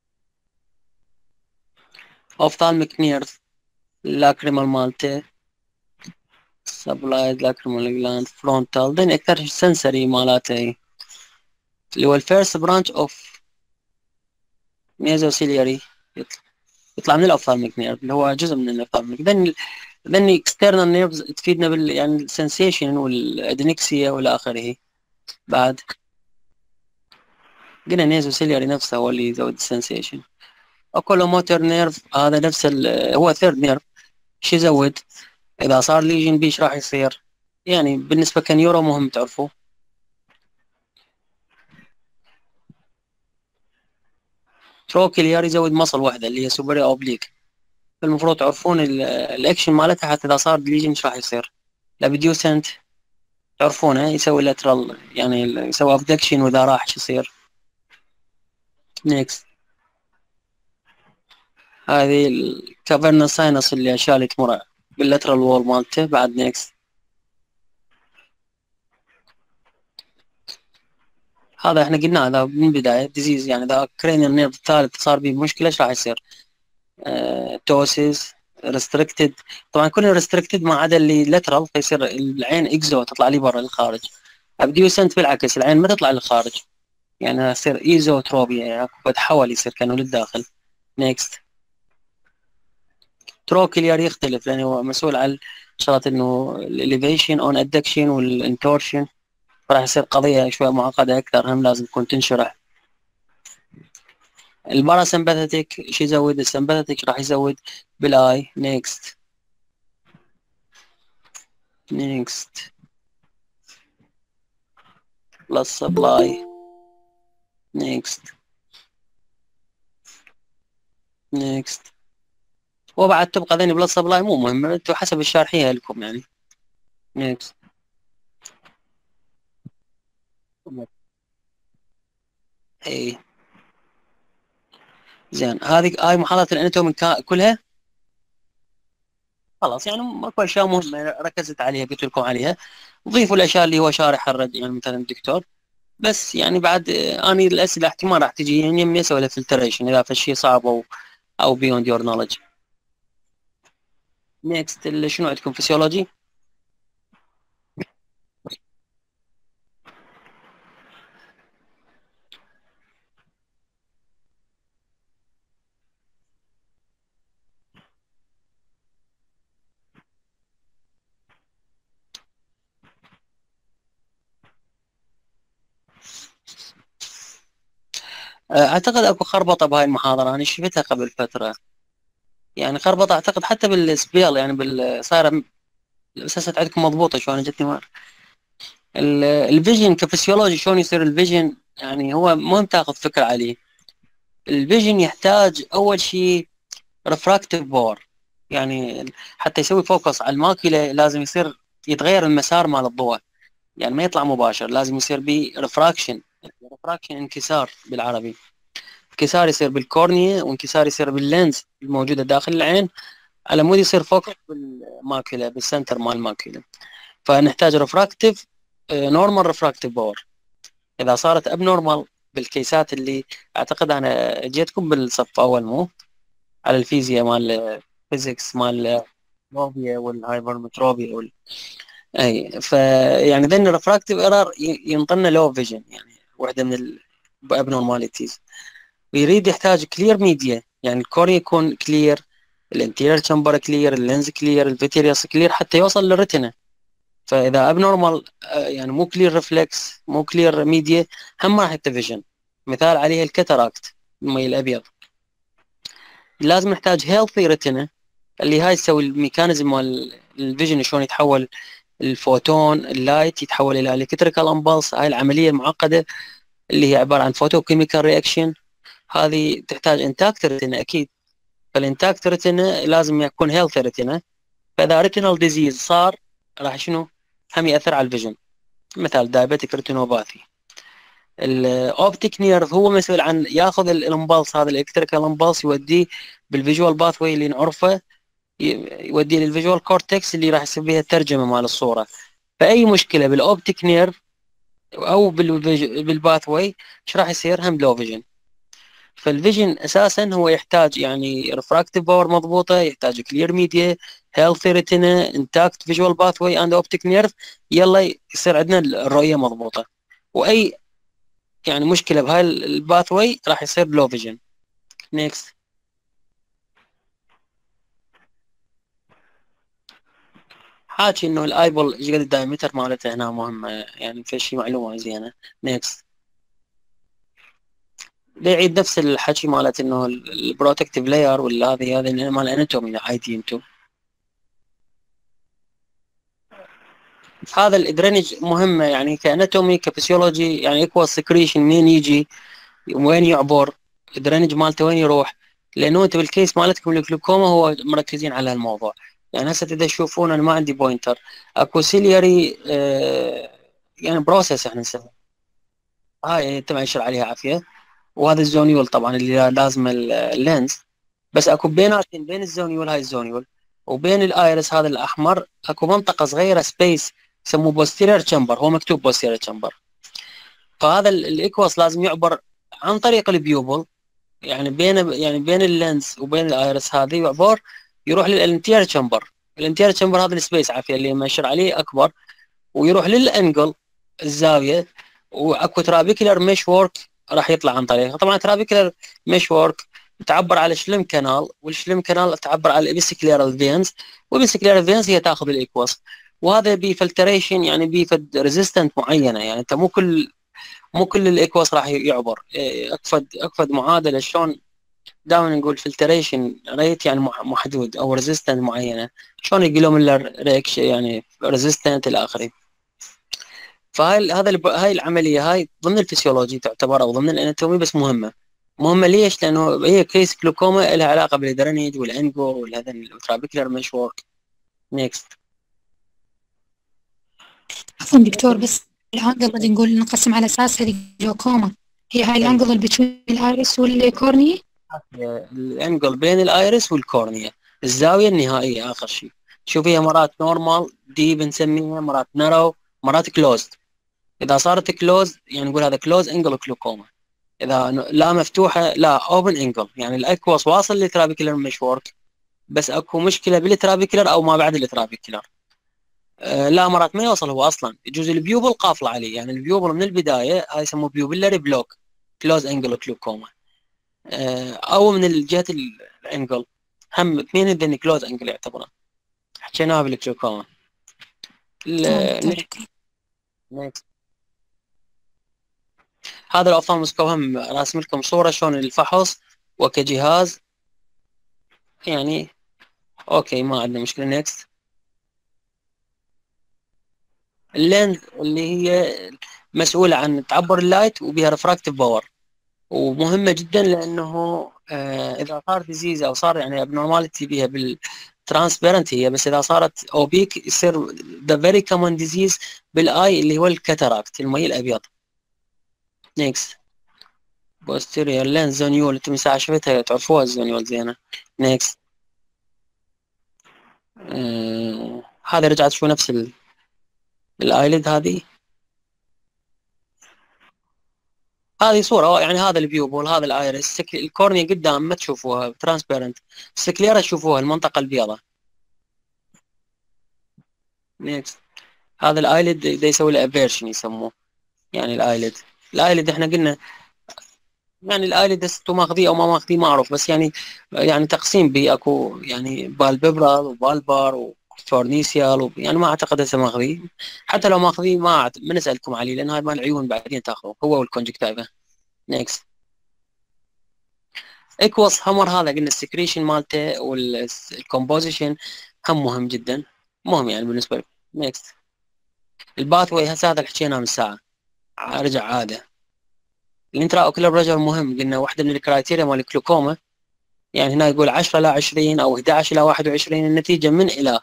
اوفثالميك نيرف لاكريمال مالته سبلايد لاكريمال جلاند فرونتال ذن اكثر سنسري مالاته اللي هو الفيرست برانش اوف ميزوسيلياري يطلع من الاوفثالميك نيرف اللي هو جزء من الاوفثالميك. ذن ذن اكسترنال نيرفز تفيدنا بال يعني السنسيشن والادنكسيا والى اخره. بعد قلنا نيزو سيلياري نفسه هو اللي يزود السنسيشن. اوكولوموتر نيرف هذا نفس ال- هو ثيرد نيرف. شو يزود؟ اذا صار ليجن بيش راح يصير؟ يعني بالنسبه كنيورو مهم تعرفوه. تروكليار يزود مصل واحده اللي هي سوبري اوبليك. المفروض تعرفون ال- الاكشن مالتها حتى اذا صار ليجن ايش راح يصير. الابديوسنت تعرفونه يسوي لاترال، يعني يسوي ابدكشن، واذا راح شو يصير. نيكست. هذه الكافرنا ساينس اللي اشياء اللي تمر باللاترال وول مالته. بعد نيكست. هذا احنا قلناه هذا من البدايه ديزيز، يعني اذا كرينيال نيرف الثالث صار به مشكله ايش راح يصير؟ آه، توسيس ريستريكتد. طبعا كله ريستريكتد ما عدا اللي لاترال، فيصير العين اكزو تطلع لي برا للخارج. ابديوسنت بالعكس العين ما تطلع للخارج، يعني يصير ايزوتروبيا، يعني بتحول يصير كانه للداخل. نيكست. تروكليار يختلف لانه هو مسؤول عن شغله انه الاليفيشن اون ادكشن والانتورشن، راح يصير قضيه شويه معقده اكثر، هم لازم تكون تنشرح. الباراسمباثيك ايش يزود؟ السمباثيك راح يزود بالاي. نيكست. نيكست. بلس سبلاي. نيكست. نيكست. وبعد تبقى ذني بلس سبلاي مو مهم، انتم حسب الشارحيه لكم يعني. نيكست. اي زين. هذه هاي محاضره الاناتومي كا- كلها خلاص، يعني ماكو اشياء مهمه ركزت عليها قلت لكم عليها. ضيفوا الاشياء اللي هو شارح الرد، يعني مثلا الدكتور. بس يعني بعد آه، اني الاسئله احتمال راح تجي يعني يمي اسوي لها فلتريشن اذا في شيء صعب او او بيوند يور نولج. نيكست. شنو عندكم؟ فسيولوجي. اعتقد اكو خربطه بهاي المحاضره، انا شفتها قبل فتره، يعني خربطه اعتقد حتى بالسبيل، يعني بال صايره الاساسات عندكم مضبوطه شو انا جتني مار. ال- الفيجن كفسيولوجي شلون يصير الفيجن، يعني هو مهم تاخذ فكره عليه. الفيجن يحتاج اول شيء ريفراكتيف باور، يعني حتى يسوي فوكس على الماكله لازم يصير يتغير المسار مال الضوء، يعني ما يطلع مباشر، لازم يصير به ريفراكشن. ريفراكشن انكسار بالعربي. انكسار يصير بالكورنيا وانكسار يصير باللينز الموجوده داخل العين، على مود يصير فوكس بالماكله بالسنتر مال الماكله. فنحتاج ريفراكتيف نورمال ريفراكتيف باور. اذا صارت اب نورمال بالكيسات اللي اعتقد انا جيتكم بالصف اول مو على الفيزياء مال فيزيكس مال متروبيا والهايبرمتروبيا وال... اي فيعني ذن الريفراكتيف ايرور ينطلنا لو فيجن، يعني واحده من الابنورماليتيز. ويريد يحتاج كلير ميديا، يعني الكورنيا يكون كلير، الانتيرير تشامبر كلير، اللينز كلير، الفيتيريوس كلير حتى يوصل للريتنا. فاذا ابنورمال يعني مو كلير ريفلكس مو كلير ميديا هم راح يتفيجن. مثال عليه الكاتاراكت المي الابيض. لازم نحتاج هيلثي ريتنا اللي هاي تسوي الميكانيزم مال الفيجن، شلون يتحول الفوتون اللايت يتحول الى الكتريكال امبلس. هاي العمليه المعقده اللي هي عباره عن فوتو كيميكال رياكشن، هذه تحتاج انتاكت ريتنا اكيد. فالانتاكت ريتنا لازم يكون هيلثي ريتنا. فاذا ريتينال ديزيز صار راح شنو هم ياثر على الفيجن. مثال دايابيتيك ريتينوباثي. الاوبتيك نيرف هو مسؤول عن ياخذ الامبلس هذا الالكتريكال امبلس يوديه بالفيجوال باثوي اللي نعرفه، يوديه للفيجوال كورتكس اللي راح يصير بها الترجمه مال الصوره. فاي مشكله بالاوبتيك نيرف او بالباثوي ايش راح يصير؟ هم لو فيجن. فالفيجن اساسا هو يحتاج يعني ريفراكتيف باور مضبوطه، يحتاج كلير ميديا، هيلثي ريتنا، انتاكت فيجوال باثوي اند اوبتيك نيرف، يلا يصير عندنا الرؤيه مضبوطه. واي يعني مشكله بهاي الباثوي راح يصير لو فيجن. نيكست. حاكي انه الايبل ايش قد الدايمتر مالته هنا مهمه، يعني في شيء معلومه زينه. نيكست. ده يعيد نفس الحكي مالت انه البروتكتيف لاير ولا هذه هذه مال الاناتومي عايدين انتم. هذا الادرينج مهمه يعني كاناتومي كفسيولوجي، يعني ايكوال سكريشن منين يجي وين يعبر، الدرينج مالته وين يروح، لانه انت بالكيس مالتكم الجلوكوما هو مركزين على هالموضوع. يعني هسه اذا تشوفون انا ما عندي بوينتر، اكو سيلياري آه يعني بروسيس احنا نسميه، هاي انت ما يشير عليها عافيه، وهذا الزونيول طبعا اللي لازم اللينز، بس اكو بيناتهم بين الزونيول هاي الزونيول وبين الايرس هذا الاحمر اكو منطقه صغيره سبيس يسموه بوستيرير تشامبر، هو مكتوب بوستيرير تشامبر. فهذا الايكوس لازم يعبر عن طريق البيوبل، يعني بين يعني بين اللينز وبين الايرس هذه يعبر يروح للانتير تشامبر. الانتير تشامبر هذا السبيس عافيه اللي ماشر عليه اكبر، ويروح للانجل الزاويه، واكو ترابيكولر ميش وورك راح يطلع عن طريقه. طبعا ترابيكولر ميش وورك تعبر على الشلم كانال، والشلم كانال تعبر على الابيسكليرال فينز، والابيسكليرال فينز هي تاخذ الايكوس. وهذا بفلتريشن يعني بفد ريزيستنت معينه، يعني انت مو كل مو كل الايكوس راح يعبر. اكفد اكفد معادله شلون دائما نقول فلتريشن ريت يعني محدود او ريزيستنت معينه، شلون الجلوميرولار ريكش يعني ريزيستنت الى اخره. فهاي هذا هاي العمليه هاي ضمن الفسيولوجي تعتبر او ضمن الاناتومي، بس مهمه. مهمه ليش؟ لانه هي كيس جلوكوما لها علاقه بالدرينج والانجور والهذا الترابيكولار ميش وورك. نيكست. عفوا دكتور، بس الانجل اللي نقول نقسم على اساسها الجلوكوما هي هاي الانجل اللي بين الايرس والكورنيا؟ الانجل بين الايرس والكورنيا، الزاويه النهائيه اخر شيء. شوفيها مرات نورمال دي بنسميها، مرات نارو، مرات كلوزد. اذا صارت كلوز يعني نقول هذا كلوز انجل جلوكوما. اذا لا مفتوحه لا اوبن انجل، يعني الاكوس واصل للترابيكولار ميش وورك بس اكو مشكله بالترابيكولار او ما بعد الترابيكولار. أه لا مرات ما يوصل هو اصلا، يجوز البيوبل قافله عليه، يعني البيوبل من البدايه هاي يسموه بيوبلري بلوك كلوز انجل جلوكوما. أه او من الجهه الانجل هم اثنين هذين كلوز انجل يعتبرون، حكيناها بالجلوكوما. نيكست. هذا الاوفثالموسكوب هم راسم لكم صوره شلون الفحص وكجهاز يعني. اوكي ما عندنا مشكله. نيكست. اللينز اللي هي مسؤوله عن تعبر اللايت وبها ريفراكتيف باور، ومهمه جدا لانه آه اذا صار ديزيز او صار يعني ابنورماليتي بها بالترانسبيرنت هي، بس اذا صارت اوبيك يصير ذا فيري كومن ديزيز بالاي اللي هو الكاتاراكت المي الابيض. نيكست. بوستيريور لينز زونيول، انتم ساعه شفتها تعرفوها الزونيول زينه. نيكست. آه هذا رجعت شو نفس ال الايلid هذه. هذه صورة يعني هذا البيوبول هذا الايرس، الكورنيا قدام ما تشوفوها ترانسبيرنت، السكليرا تشوفوها المنطقة البيضاء. نيكست. هذا الايلد ده يسوي له افيرشن يسموه، يعني الايلد الايلد احنا قلنا يعني الايلد انتو ماخذيه او ما ماخذيه ما اعرف، بس يعني يعني تقسيم بي اكو يعني بالبيبرال وبالبار وفورنيسيال، يعني ما اعتقد هسه ماخذيه، حتى لو ماخذيه ما ما نسالكم عليه لان هاي مال العيون بعدين تاخذوه هو والكونجكتيفا. نيكست. اكوس همر هذا قلنا السكريشن مالته والكومبوزيشن هم مهم جدا، مهم يعني بالنسبه لكم. نيكست. الباثوي هسه هذا اللي حكيناه من ساعه رجع عاده. الانترا اوكلر بريشر مهم، قلنا واحده من الكرايتيريا مال الكلوكوما، يعني هنا يقول عشرة إلى عشرين او احد عشر إلى واحد وعشرين، النتيجه من الى.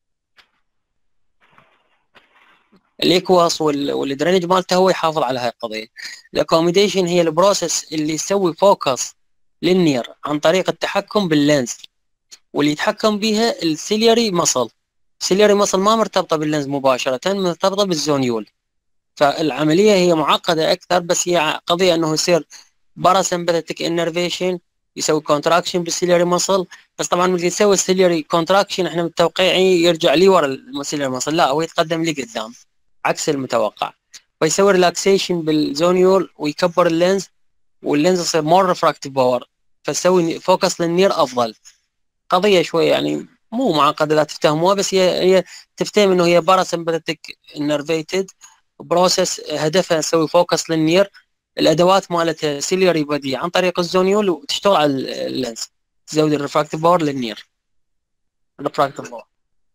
الاكواس والدرينج مالته هو يحافظ على هاي القضيه. الاكوميديشن هي البروسيس اللي يسوي فوكس للنير عن طريق التحكم باللينز، واللي يتحكم بها السيلياري مصل. السيلياري مصل ما مرتبطه باللينز مباشره، مرتبطه بالزونيول. فالعمليه هي معقده اكثر، بس هي قضيه انه يصير باراسمباثيك انرفيشن يسوي كونتراكشن بالسيلياري مصل، بس طبعا اللي يسوي السيلياري كونتراكشن احنا متوقعين يرجع لي ورا السيلياري مصل، لا هو يتقدم لي قدام عكس المتوقع. فيسوي ريلاكسيشن بالزونيول ويكبر اللينز، واللينز يصير مور ريفراكتيف باور، فتسوي فوكس للنير افضل. قضيه شويه يعني مو معقده لا تفتهموها، بس هي هي تفتهم انه هي باراسمباثيك انرفيتد بروسيس، هدفها تسوي فوكس للنير الادوات مالتها سيلياري بادي عن طريق الزونيول وتشتغل على اللينز، تزود الريفراكتيف باور للنير الريفراكتيف باور.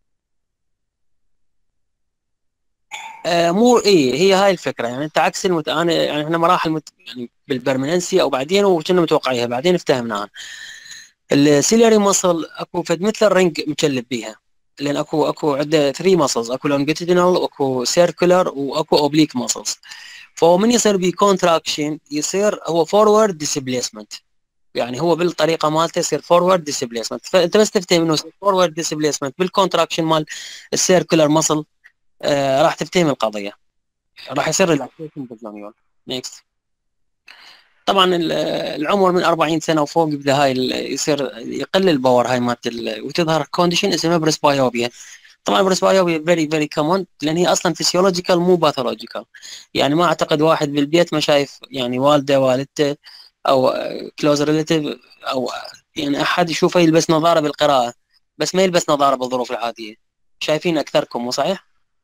آه مو اي هي هاي الفكره، يعني انت عكس المت... انا يعني احنا مراحل مت... يعني بالبرمننسي او بعدين وكنا متوقعيها بعدين افتهمناها. السيلياري مصل اكو فد مثل الرنج مكلب بيها، لان اكو اكو عنده ثري ماسلز، اكو لونجيتودينال واكو سيركولار واكو اوبليك ماسلز. فهو من يصير بي كونتراكشن يصير هو فورورد ديسبليسمنت، يعني هو بالطريقه مالته يصير فورورد ديسبليسمنت. فانت بس تفتهم انه فورورد ديسبليسمنت بالكونتراكشن مال السيركولار ماسل آه راح تفتهم القضيه، راح يصير ريلاكسيشن بالزونيول. نيكست. طبعا العمر من أربعين سنه وفوق يبدا هاي يصير يقل الباور هاي مالت وتظهر كونديشن اسمها بريسبايوبيا. طبعا بريسبايوبيا فيري فيري كومون لان هي اصلا فيسيولوجيكال مو باثولوجيكال. يعني ما اعتقد واحد بالبيت ما شايف يعني والده والدته او كلوز ريليتيف او يعني احد يشوفه يلبس نظاره بالقراءه بس ما يلبس نظاره بالظروف العاديه. شايفين اكثركم مو صحيح؟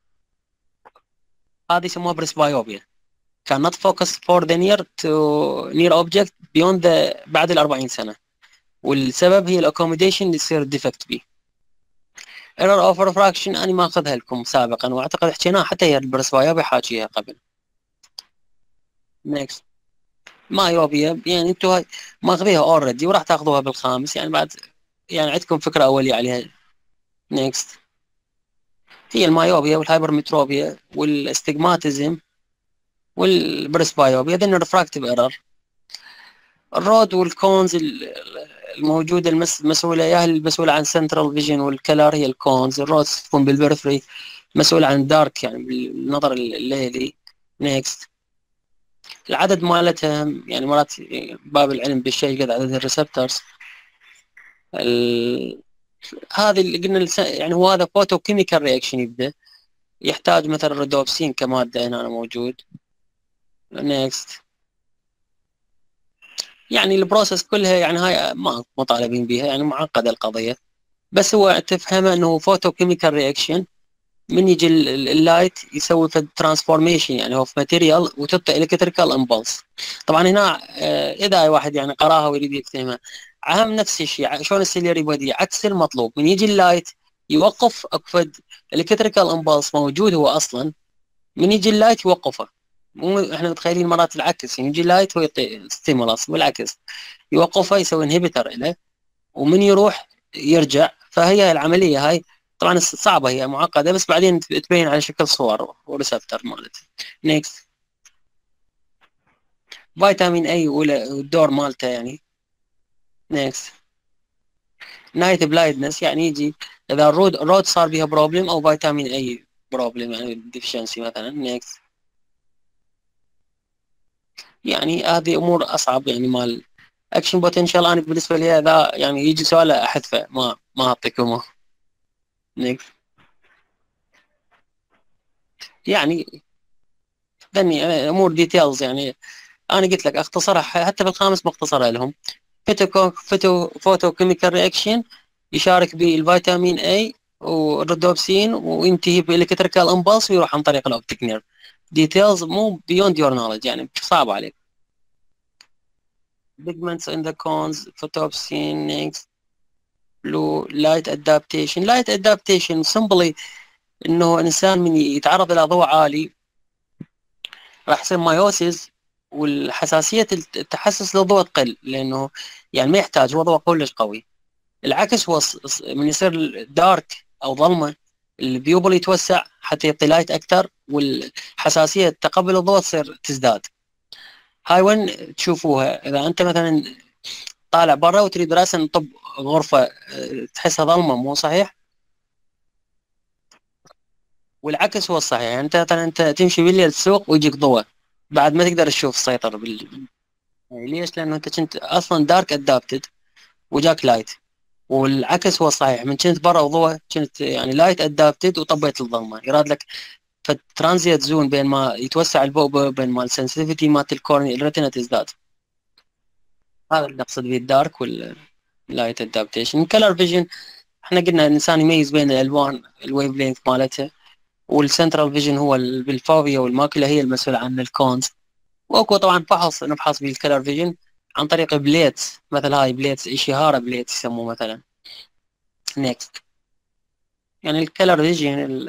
هذه يسموها بريسبايوبيا. cannot focus for the near to near object beyond the بعد ال أربعين سنة، والسبب هي الاكوموديشن اللي يصير ديفكت بيه. ايرور اوف ريفراكشن انا ما اخذها لكم سابقا واعتقد حكيناها حتى هي البرسبايوبيا حاكيها قبل. نيكست. مايوبيا يعني انتم هاي ماخذيها اوريدي وراح تاخذوها بالخامس، يعني بعد يعني عندكم فكره اوليه عليها. نيكست. هي المايوبيا والهايبرمتروبيا والاستجماتيزم والبرسبايوبيا ذن الريفراكتيف ايرور. الرود والكونز الموجوده المسؤوله يا المسؤوله عن سنترال فيجن والكلر هي الكونز. الرود تكون بالبرفري مسؤوله عن دارك يعني بالنظر الليلي. نيكست. العدد مالتها يعني مرات باب العلم بالشيء قد عدد الريسبتورز ال... هذه اللي قلنا يعني هو هذا فوتو كيميكال رياكشن يبدا يحتاج مثلا رودوبسين كماده هنا موجود. نيكست. يعني البروسيس كلها يعني هاي ما مطالبين بها يعني معقده القضيه، بس هو تفهمه انه فوتو كيميكال رياكشن من يجي اللايت يسوي في ترانسفورميشن يعني هو في ماتيريال وتعطي الكتريكال امبلس. طبعا هنا اذا واحد يعني قراها ويريد يفهمها اهم نفس الشيء شلون السيلياري بودي عكس المطلوب. من يجي اللايت يوقف اكفد الكتريكال امبلس موجود هو اصلا، من يجي اللايت يوقفه. مو احنا متخيلين مرات العكس يعني يجي اللايت هو يعطي ستيمولاس، بالعكس يوقفه يسوي انهبيتر له ومن يروح يرجع. فهي العمليه هاي طبعا صعبه هي معقده بس بعدين تبين على شكل صور وريسبتر مالته. نيكست. فيتامين اي والدور مالته يعني. نيكست. نايت بلايندنس يعني يجي اذا الرود رود صار بيها بروبلم او فيتامين اي بروبلم يعني ديفشنسي مثلا. نيكست. يعني هذه امور اصعب يعني مال اكشن بوتنشال. انا بالنسبه لي هذا يعني يجي سؤال احذفه ما ما اعطيكم. نيكست. يعني ذني امور ديتيلز يعني انا قلت لك اختصرها حتى بالخامس مختصره لهم. فيتو فيتو فوتو كيميكال رياكشن يشارك بالفيتامين اي والرودوبسين وينتهي بالالكتريكال امبلس ويروح عن طريق الاوبتيك نيرف. ديتيلز مو بيوند يور نولج يعني صعب عليك. pigments in the cones photopsin. next. blue light adaptation. light adaptation simply انه الانسان من يتعرض الى ضوء عالي راح يصير مايوسيس والحساسيه التحسس للضوء تقل لانه يعني ما يحتاج هو ضوء كلش قوي. العكس هو من يصير دارك او ظلمه البيوبل يتوسع حتى يعطي لايت اكثر والحساسيه تقبل الضوء تصير تزداد. هاي وين تشوفوها؟ اذا انت مثلا طالع برا وتريد راسا طب غرفه تحسها ظلمه مو صحيح؟ والعكس هو الصحيح. يعني انت مثلا انت تمشي بالليل السوق ويجيك ضوء بعد ما تقدر تشوف تسيطر بال... يعني ليش؟ لانه انت كنت اصلا دارك ادابتد وجاك لايت، والعكس هو الصحيح من كنت برا وضوء كنت يعني لايت ادابتد وطبيت الظلمه. يراد لك فترانزيت زون بين ما يتوسع البؤبؤ بين ما السنسيتيفيتي مالت الكورني الريتنا تزداد. هذا اللي نقصد به الدارك واللايت ادابتيشن. كلر فيجن احنا قلنا الانسان يميز بين الالوان الويف لينث مالتها، والسنترال فيجن هو بالفوفيا والماكله هي المسؤوله عن الكونز. واكو طبعا فحص نفحص بالكلر فيجن عن طريق بليتس، مثل هاي بليتس إشيهارا بليتس يسموه مثلا. نيكست. يعني الكلر فيجن،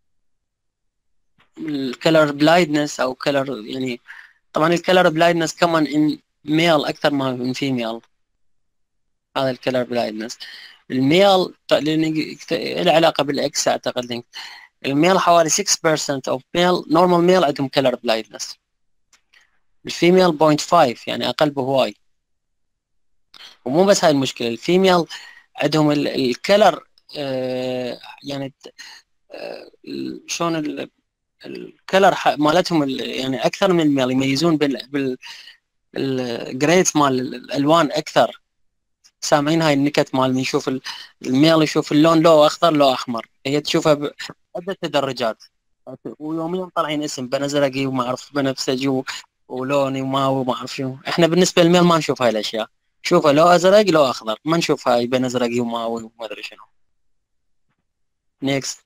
الكلر بلايندنس او كلر، يعني طبعا الكلر بلايندنس كمان ان ميل اكثر ما من فيميل. هذا الكلر بلايندنس الميل له علاقه بالاكس اعتقد. الميل حوالي ستة بالمئة of male normal male عندهم كلر بلايندنس. الفيميل صفر فاصلة خمسة يعني اقل بهواي. ومو بس هاي المشكله، الفيميل عندهم الكلر آه يعني آه شلون الكلر مالتهم يعني اكثر من الميل، يميزون بال بال الجريدز مال الالوان اكثر. سامعين هاي النكت مال من يشوف الميل يشوف اللون لو اخضر لو احمر، هي تشوفها بعده تدرجات. ويوميا طالعين اسم بنزرقي وما اعرف بنفسجي ولوني وما وما اعرف شو. احنا بالنسبه للميل ما نشوف هاي الاشياء، نشوفها لو ازرق لو اخضر، ما نشوف هاي بنزرقي وماوي وما ادري شنو. نيكست.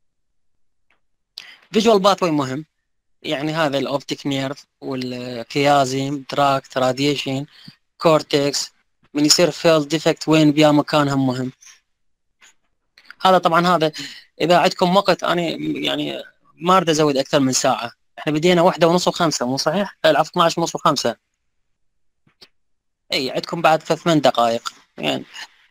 فيجوال باثوي مهم، يعني هذا الاوبتيك نيرف والكيازيم تراكت راديشن كورتكس. من يصير فيل ديفكت وين بيا مكانها مهم. هذا طبعا هذا اذا عندكم وقت، انا يعني ما اريد ازود اكثر من ساعه. احنا بدينا واحدة ونص وخمسة مو صحيح؟ العفو اثنعش ونص وخمسة. اي عندكم بعد ثمان دقائق يعني.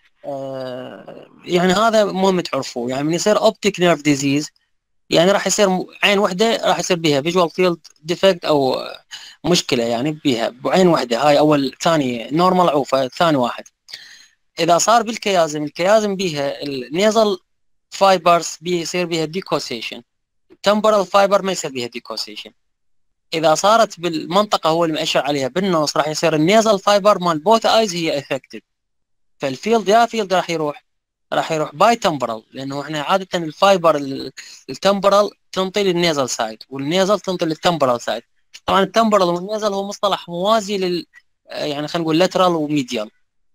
آه يعني هذا مهم تعرفوه. يعني من يصير اوبتيك نيرف ديزيز يعني راح يصير عين واحدة راح يصير بها فيجوال فيلد ديفكت او مشكلة يعني بها بعين واحدة. هاي اول ثاني نورمال عوفة ثاني واحد. اذا صار بالكيازم، الكيازم بها النيزل فايبرز بيصير بها ديكوسيشن، تمبرال فايبر ما يصير بها ديكوسيشن. اذا صارت بالمنطقة هو اللي مأشر عليها بالنص راح يصير النيزل فايبر مال بوث ايز هي افكتد. فالفيلد يا فيلد راح يروح راح يروح باي تمبرال، لانه احنا عاده الفايبر التمبرال تنطي للنيزل سايد والنيزل تنطي للتمبرال سايد. طبعا التمبرال والنيزل هو مصطلح موازي لل يعني خلينا نقول لاترال وميديال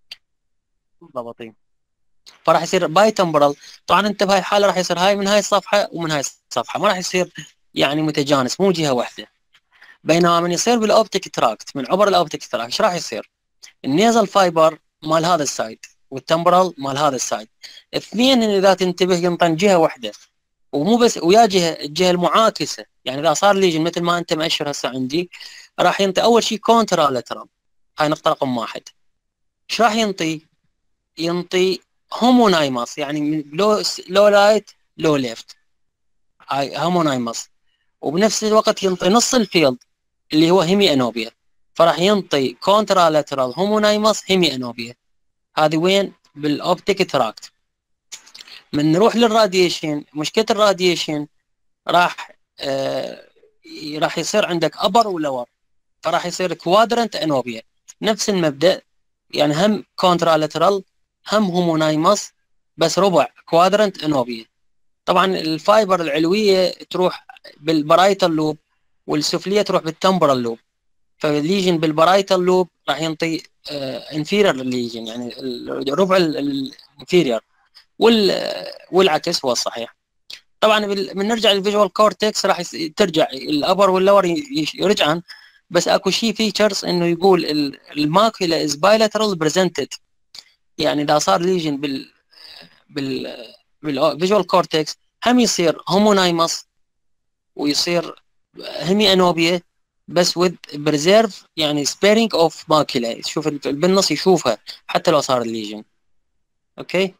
ضبطين. فراح يصير باي تمبرال. طبعا انت بهاي الحاله راح يصير هاي من هاي الصفحه ومن هاي الصفحه، ما راح يصير يعني متجانس مو جهه واحده. بينما من يصير بالاوبتيك تراكت من عبر الاوبتيك تراكت ايش راح يصير؟ النيزل فايبر مال هذا السايد والتمبرال مال هذا السايد اثنين اذا تنتبه ينطن جهه واحده، ومو بس ويا جهه الجهه المعاكسه. يعني اذا صار ليجن مثل ما انت مأشر هسه عندي راح ينطي اول شيء كونترا لاترال. هاي نقطه رقم واحد. ايش راح ينطي؟ ينطي هومونايماس يعني من لو لو لايت لو ليفت. هاي هومونايماس. وبنفس الوقت ينطي نص الفيلد اللي هو هيمي انوبيا، فراح ينطي كونترا لاترال هومونايماس هيمي انوبيا. هذه وين؟ بالاوبتيك تراكت. من نروح للراديشن، مشكله الراديشن راح آه راح يصير عندك ابر ولور، فراح يصير كوادرنت انوبيا. نفس المبدا يعني هم كونترا لاترال هم هومونايماس بس ربع كوادرنت انوبيا. طبعا الفايبر العلويه تروح بالبرايتال لوب والسفليه تروح بالتمبرال لوب. فالليجن بالبرايتال لوب راح ينطي انفيرير ليجن يعني الربع الانفيرير، وال والعكس هو الصحيح. طبعا بنرجع للفيجوال كورتكس راح ترجع الابر واللور يرجعن، بس اكو شيء فيتشرز انه يقول الماكيولا از بايلاترال بريزنتد. يعني اذا صار ليجن بال بال بالفيجوال كورتكس هم يصير هومونايمس ويصير هيمي انوبيا بس with preserve يعني sparing of macula. شوف بالنص يشوفها حتى لو صار الليجن. اوكي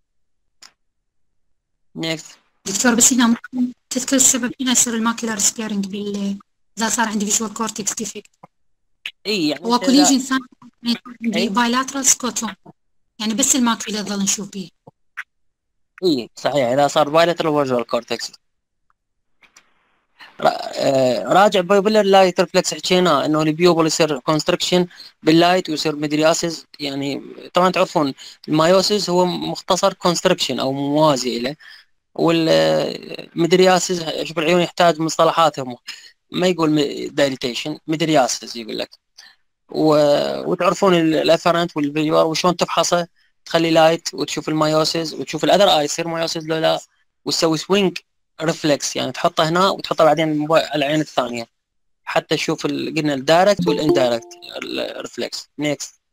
نيكست. دكتور بس هنا ممكن تذكر السبب هنا يصير الماكيولار سبيرنج بال اذا صار عندي فيجوال كورتكس ديفكت. اي يعني واكو ليجن ثاني عندي بايلاترال سكوتوم يعني بس الماكيولا يظل نشوف به. اي صحيح اذا صار بايلاترال فيجوال كورتكس. راجع بايبولر لايت ريفلكس حكينا انه البيوبل يصير كونستركشن باللايت ويصير مدرياسيس. يعني طبعا تعرفون المايوسيس هو مختصر كونستركشن او موازي له، والمدرياسيس شوف العيون يحتاج مصطلحاتهم ما يقول دايليتيشن مدرياسيس يقول لك. وتعرفون الافرنت والفيجوال وشلون تفحصه تخلي لايت وتشوف المايوسيس وتشوف الاذر اي يصير مايوسيس لو لا، وتسوي سوينج ريفلكس يعني تحطه هنا وتحطه بعدين على العين الثانيه حتى تشوف ال- قلنا الدايركت والاندايركت الريفلكس. نيكست.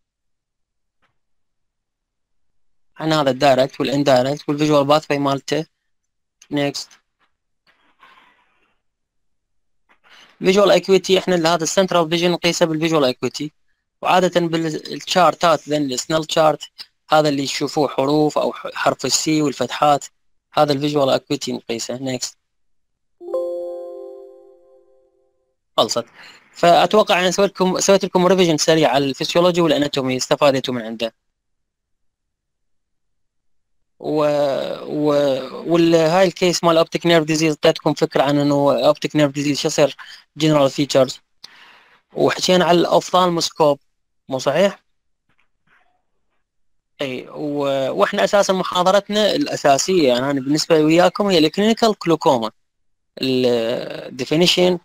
احنا هذا الدايركت والاندايركت والفيجوال باثوي مالته. نيكست. فيجوال اكويتي، احنا هذا السنترال فيجن نقيسه بالفيجوال اكويتي، وعاده بالشارتات ذن السنل شارت، هذا اللي تشوفوه حروف او حرف السي والفتحات، هذا الفيجوال اكويتي نقيسه. نيكست. خلصت. فاتوقع ان سويت لكم سويت لكم ريفيجن سريع على الفسيولوجي والاناتومي، استفادتوا من عنده. و... و... والهاي الكيس مال اوبتيك نيرف ديزيز اعطيتكم فكره عن انه اوبتيك نيرف ديزيز شو يصير جنرال فيتشرز، وحكينا على الاوفثالموسكوب، مو صحيح؟ اي و... واحنا اساسا محاضرتنا الاساسيه يعني أنا بالنسبه وياكم هي الكلينيكال كلوكوما، الديفينيشن،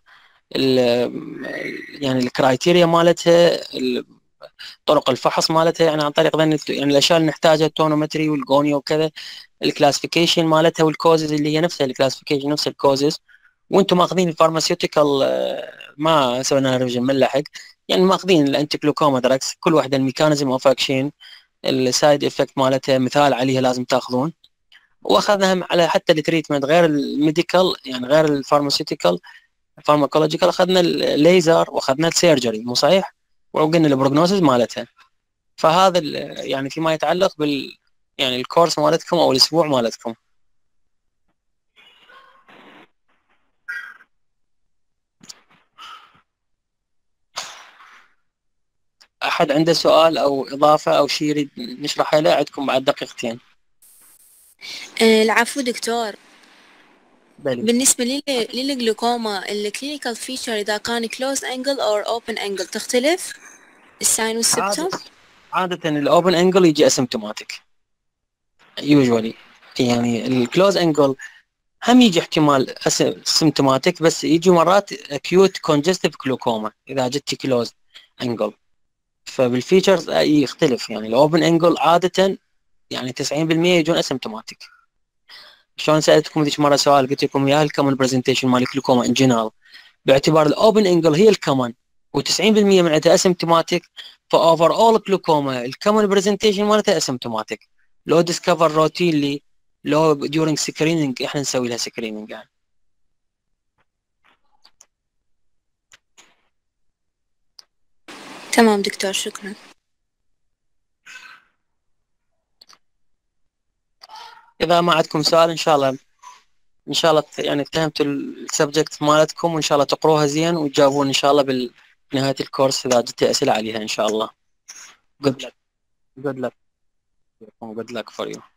يعني الكرايتيريا مالتها، طرق الفحص مالتها، يعني عن طريق ذن يعني الاشياء اللي نحتاجها، التونومتري والجونيا وكذا، الكلاسيفيكيشن مالتها والكوزز اللي هي نفسها الكلاسيفيكيشن نفس الكوزز. وانتم ماخذين الفارماسيوتيكال، ما سوينا ريفيجن من لحق، يعني ماخذين الانتي جلوكوما دراكس كل واحده الميكانيزم اوف اكشن، السايد افكت مالتها مثال عليها لازم تاخذون. واخذناهم على حتى التريتمنت غير الميديكال، يعني غير الفارماسيوتيكال فارماكولوجيكال، اخذنا الليزر واخذنا السيرجري، مو صحيح؟ وقلنا البروجنوسيس مالتها. فهذا يعني فيما يتعلق بال يعني الكورس مالتكم او الاسبوع مالتكم. احد عنده سؤال او اضافه او شيء يريد نشرحه له؟ عندكم بعد دقيقتين. آه، العفو دكتور. بلي. بالنسبة لي للجلوكوما الكلينيكال فيتشر إذا كان كلوز أنجل أو أوبن أنجل تختلف الساين والسبتم؟ عادة عادة الاوبن انجل يجي اسيمتوماتيك يوجوالي، يعني الكلوز انجل هم يجي احتمال اسيمتوماتيك، بس يجي مرات اكيوت كونجستيف جلوكوما اذا جت كلوز انجل. فبالفيتشرز يختلف، يعني الاوبن انجل عادة يعني تسعين بالمئة يجون اسيمتوماتيك. شلون سالتكم ذيك مره سؤال قلت لكم يا الكومن برزنتيشن مال الجلوكوما ان جنرال باعتبار الاوبن انجل هي الكومن و90% من عندها اسيمتوماتيك، فاوفر اول جلوكوما الكومن برزنتيشن مالتها اسيمتوماتيك. لو ديسكفر روتينلي، لو ديورينج سكريننج احنا نسوي لها سكريننج يعني. تمام دكتور، شكرا. اذا ما عندكم سؤال ان شاء الله ان شاء الله يعني فهمتوا السبجكت مالتكم، وان شاء الله تقروها زين وتجاوبون ان شاء الله بنهايه الكورس اذا جت اسئله عليها ان شاء الله. good luck good luck good luck for you.